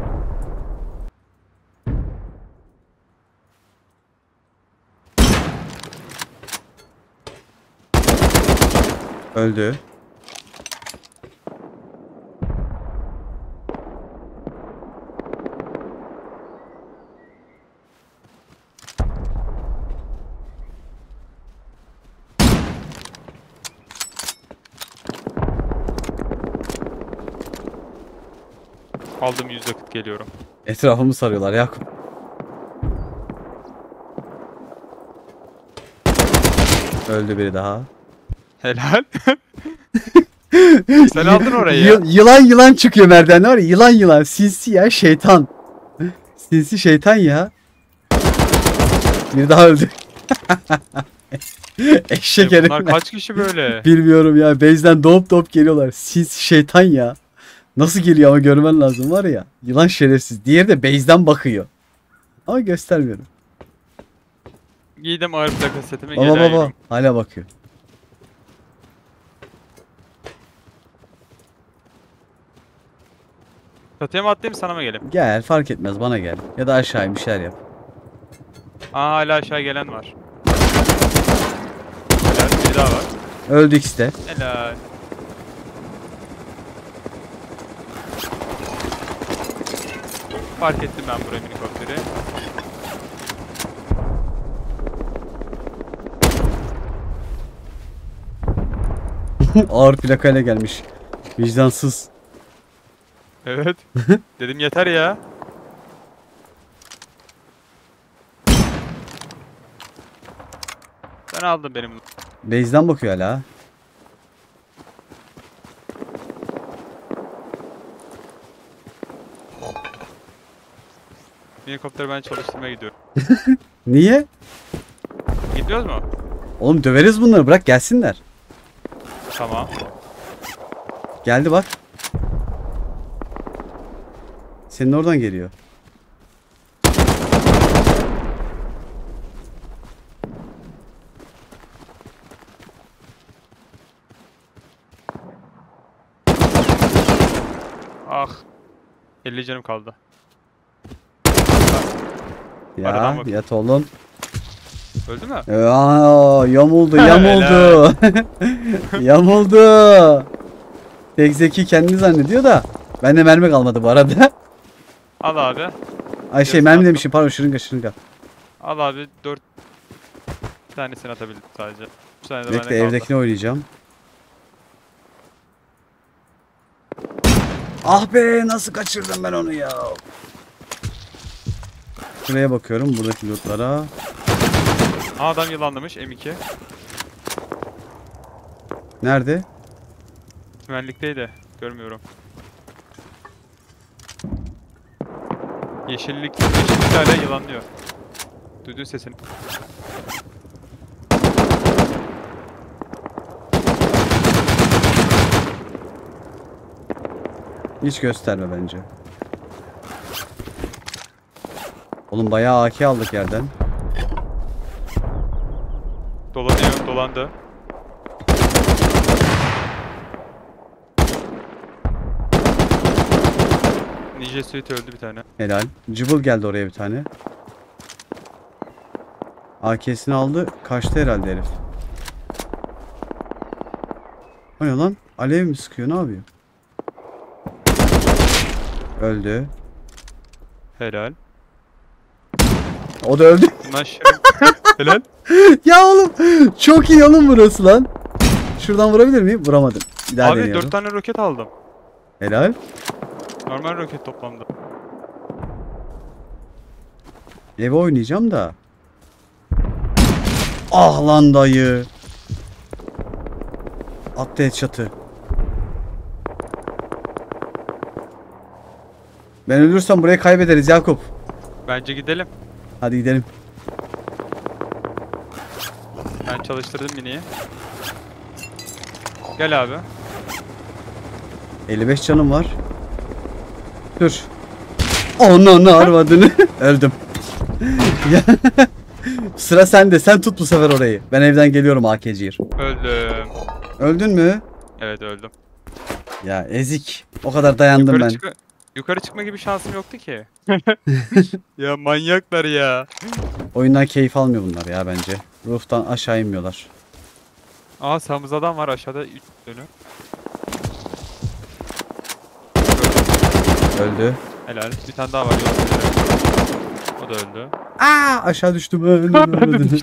Öldü. Aldım yüz yakıt geliyorum. Etrafımı sarıyorlar Yakup. Öldü biri daha. Helal. Sen aldın orayı ya. Y- yılan yılan çıkıyor merdivenden var ya, yılan yılan sinsi ya, şeytan. Sinsi şeytan ya. Bir daha öldü. Eşek E bunlar herifler. kaç kişi böyle? Bilmiyorum ya, base'den doğup doğup geliyorlar. Sinsi şeytan ya. Nasıl geliyor ama görmen lazım var ya. Yılan şerefsiz. Diğeri de base'den bakıyor. Ama göstermiyorum. Giydim ağır plaka setimi Baba geliyorum. baba hala bakıyor. Çatıya mı atlayayım sana mı geleyim? Gel, fark etmez, bana gel. Ya da aşağı bir şeyler yap. Aa hala aşağı gelen var. Helal bir daha var. Öldü ikisi de. Helal. Fark ettim ben buraya minikopteri. Ağır plakayla gelmiş. Vicdansız. Evet. Dedim yeter ya. Sen aldın benim. Base'den bakıyor hala. Minikopteri ben çalıştırmaya gidiyorum. Niye? Gidiyoruz mu? Oğlum döveriz bunları, bırak gelsinler. Tamam. Geldi bak. Senin oradan geliyor. Ah. elli canım kaldı. Ya Aradan bak. yat oğlum. Öldü mü? Aa, yamuldu yamuldu. Yamuldu. Tek zeki kendini zannediyor da. Bende mermi kalmadı bu arada. Al abi. Ay şey, Göz mermi attım. demişim, pardon, şırınga şırınga. Al abi dört tanesini atabildim sadece. üç tane de bende Bekle, kaldı. evdekini oynayacağım. Ah be, nasıl kaçırdım ben onu ya. Şuraya bakıyorum, buradaki lootlara. Aa, adam yılanlamış M iki. Nerede? Güvenlikteydi. Görmüyorum. Yeşillik, yeşillik hala yılanlıyor. Duydun sesini. Hiç gösterme bence. Oğlum bayağı A K aldık yerden. Dolanıyor, dolandı. Ninja Suite öldü bir tane. Helal. Cıbıl geldi oraya bir tane. A K'sini aldı. Kaçtı herhalde herif. O ne lan? Alev mi sıkıyor? Ne yapıyor? Öldü. Helal. O da öldü. Bundan şirin. Helal. Ya oğlum, çok iyi oğlum burası lan. Şuradan vurabilir miyim? Vuramadım. Bir daha Abi deniyorum. dört tane roket aldım. Helal. Normal roket toplamda. Eve oynayacağım da. Ah lan dayı. Attı headshot'ı. Ben ölürsem burayı kaybederiz Yakup. Bence gidelim. Hadi gidelim. Ben çalıştırdım miniyi. Gel abi. elli beş canım var. Dur. Onu ne arvadını. Öldüm. Ya, sıra sende. Sen tut bu sefer orayı. Ben evden geliyorum A K C'yir. Öldüm. Öldün mü? Evet öldüm. Ya ezik. O kadar dayandım Yukarı, ben. çıkma, yukarı çıkma gibi şansım yoktu ki. Ya manyaklar ya. Oyundan keyif almıyor bunlar ya bence. Roof'tan aşağı inmiyorlar. Aa, sağımızda adam var, aşağıda üç dönü. Öldü. Helal. Bir tane daha var yolun üzere. O da öldü. Aa, aşağı düştüm. Öldüm, öldüm.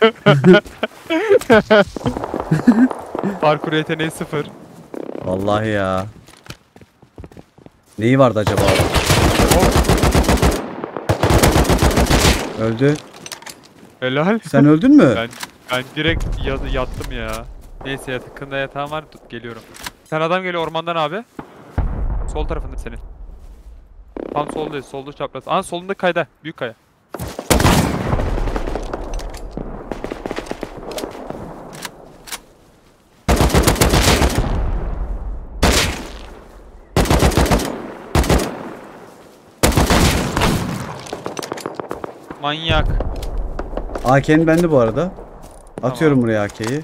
Parkur yeteneği sıfır. Vallahi ya. Neyi vardı acaba? Öldü. Helal. Sen öldün mü? Ben ben direkt yat- yattım ya. Neyse yakında yatağım var, tut geliyorum. Sen adam geliyor ormandan abi. Sol tarafında senin. Tam soldayız, solda çapraz. Aa solunda kayda, büyük kaya. Manyak. A K'nin bende bu arada. Atıyorum Tamam. buraya A K'yi.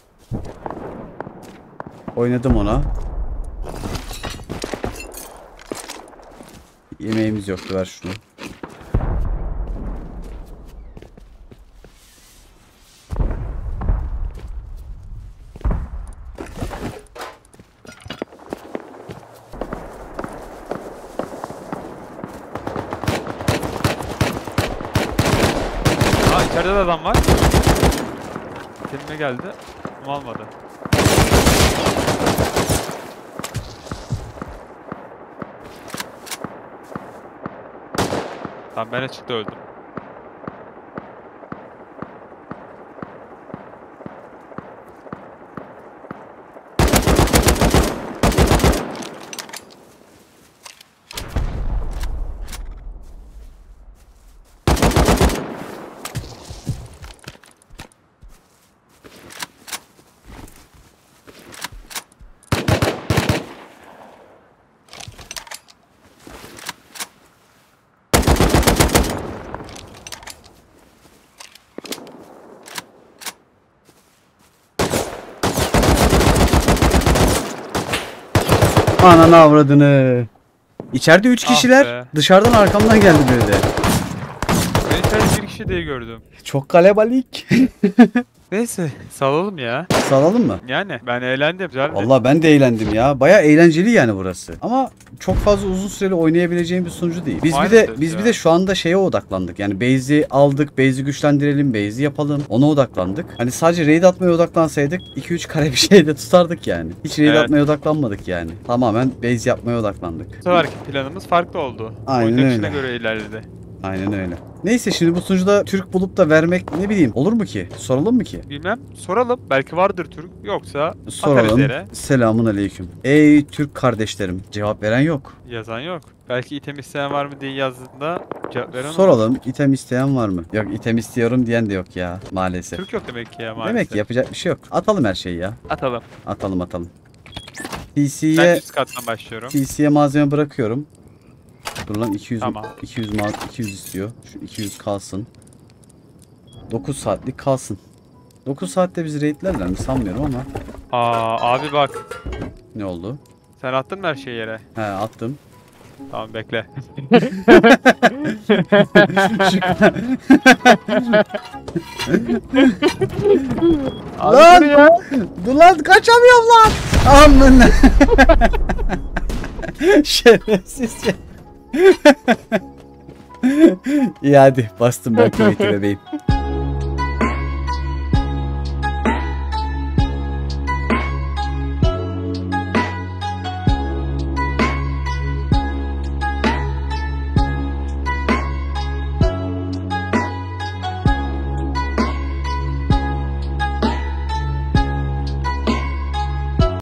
Oynadım ona. Yemeğimiz yoktu, ver şunu. Aa içeride de adam var. Kendime geldi. Ama almadı. Tamam ben açıkta öldüm. Ananı avradını. İçeride üç Ah kişiler. be. Dışarıdan arkamdan geldi biri de. Ben içeride bir kişi diye gördüm. Çok kalebalik. Neyse salalım ya. Salalım mı? Yani ben eğlendim. Güzeldi. Vallahi ben de eğlendim ya. Baya eğlenceli yani burası. Ama çok fazla uzun süreli oynayabileceğim bir sunucu değil. Biz bir de Maalesef biz ya. bir de şu anda şeye odaklandık. Yani base'i aldık, base'i güçlendirelim, base'i yapalım. Ona odaklandık. Hani sadece raid atmaya odaklansaydık iki üç kare bir şey de tutardık yani. Hiç raid Evet. atmaya odaklanmadık yani. Tamamen base yapmaya odaklandık. Bu seferki planımız farklı oldu. Aynen Oyun akışına öyle. göre ilerledi. Aynen öyle. Neyse şimdi bu sunucuda Türk bulup da vermek ne bileyim olur mu ki? Soralım mı ki? Bilmem. Soralım. Belki vardır Türk. Yoksa atarız Soralım. yere. Selamun aleyküm. Ey Türk kardeşlerim. Cevap veren yok. Yazan yok. Belki item isteyen var mı diye yazdığında cevap veren olur. Soralım. İtem isteyen var mı? Yok item istiyorum diyen de yok ya maalesef. Türk yok demek ki ya maalesef. Demek ki yapacak bir şey yok. Atalım her şeyi ya. Atalım. Atalım atalım. Ben P C'ye üst kattan başlıyorum. P C'ye malzeme bırakıyorum. Dur lan iki yüz Tamam. iki yüz mal iki yüz istiyor. Şu iki yüz kalsın. dokuz saatlik kalsın. dokuz saatte bizi raidlerler mi sanmıyorum ama Aa abi bak. ne oldu? Sen attın mı her şeyi yere? He attım. Tamam bekle. Abi Lan! dur ya. Dur lan kaçamıyorum lan. Amına. Şerefsiz ya. İyi hadi bastım ben kuvveti bebeğim.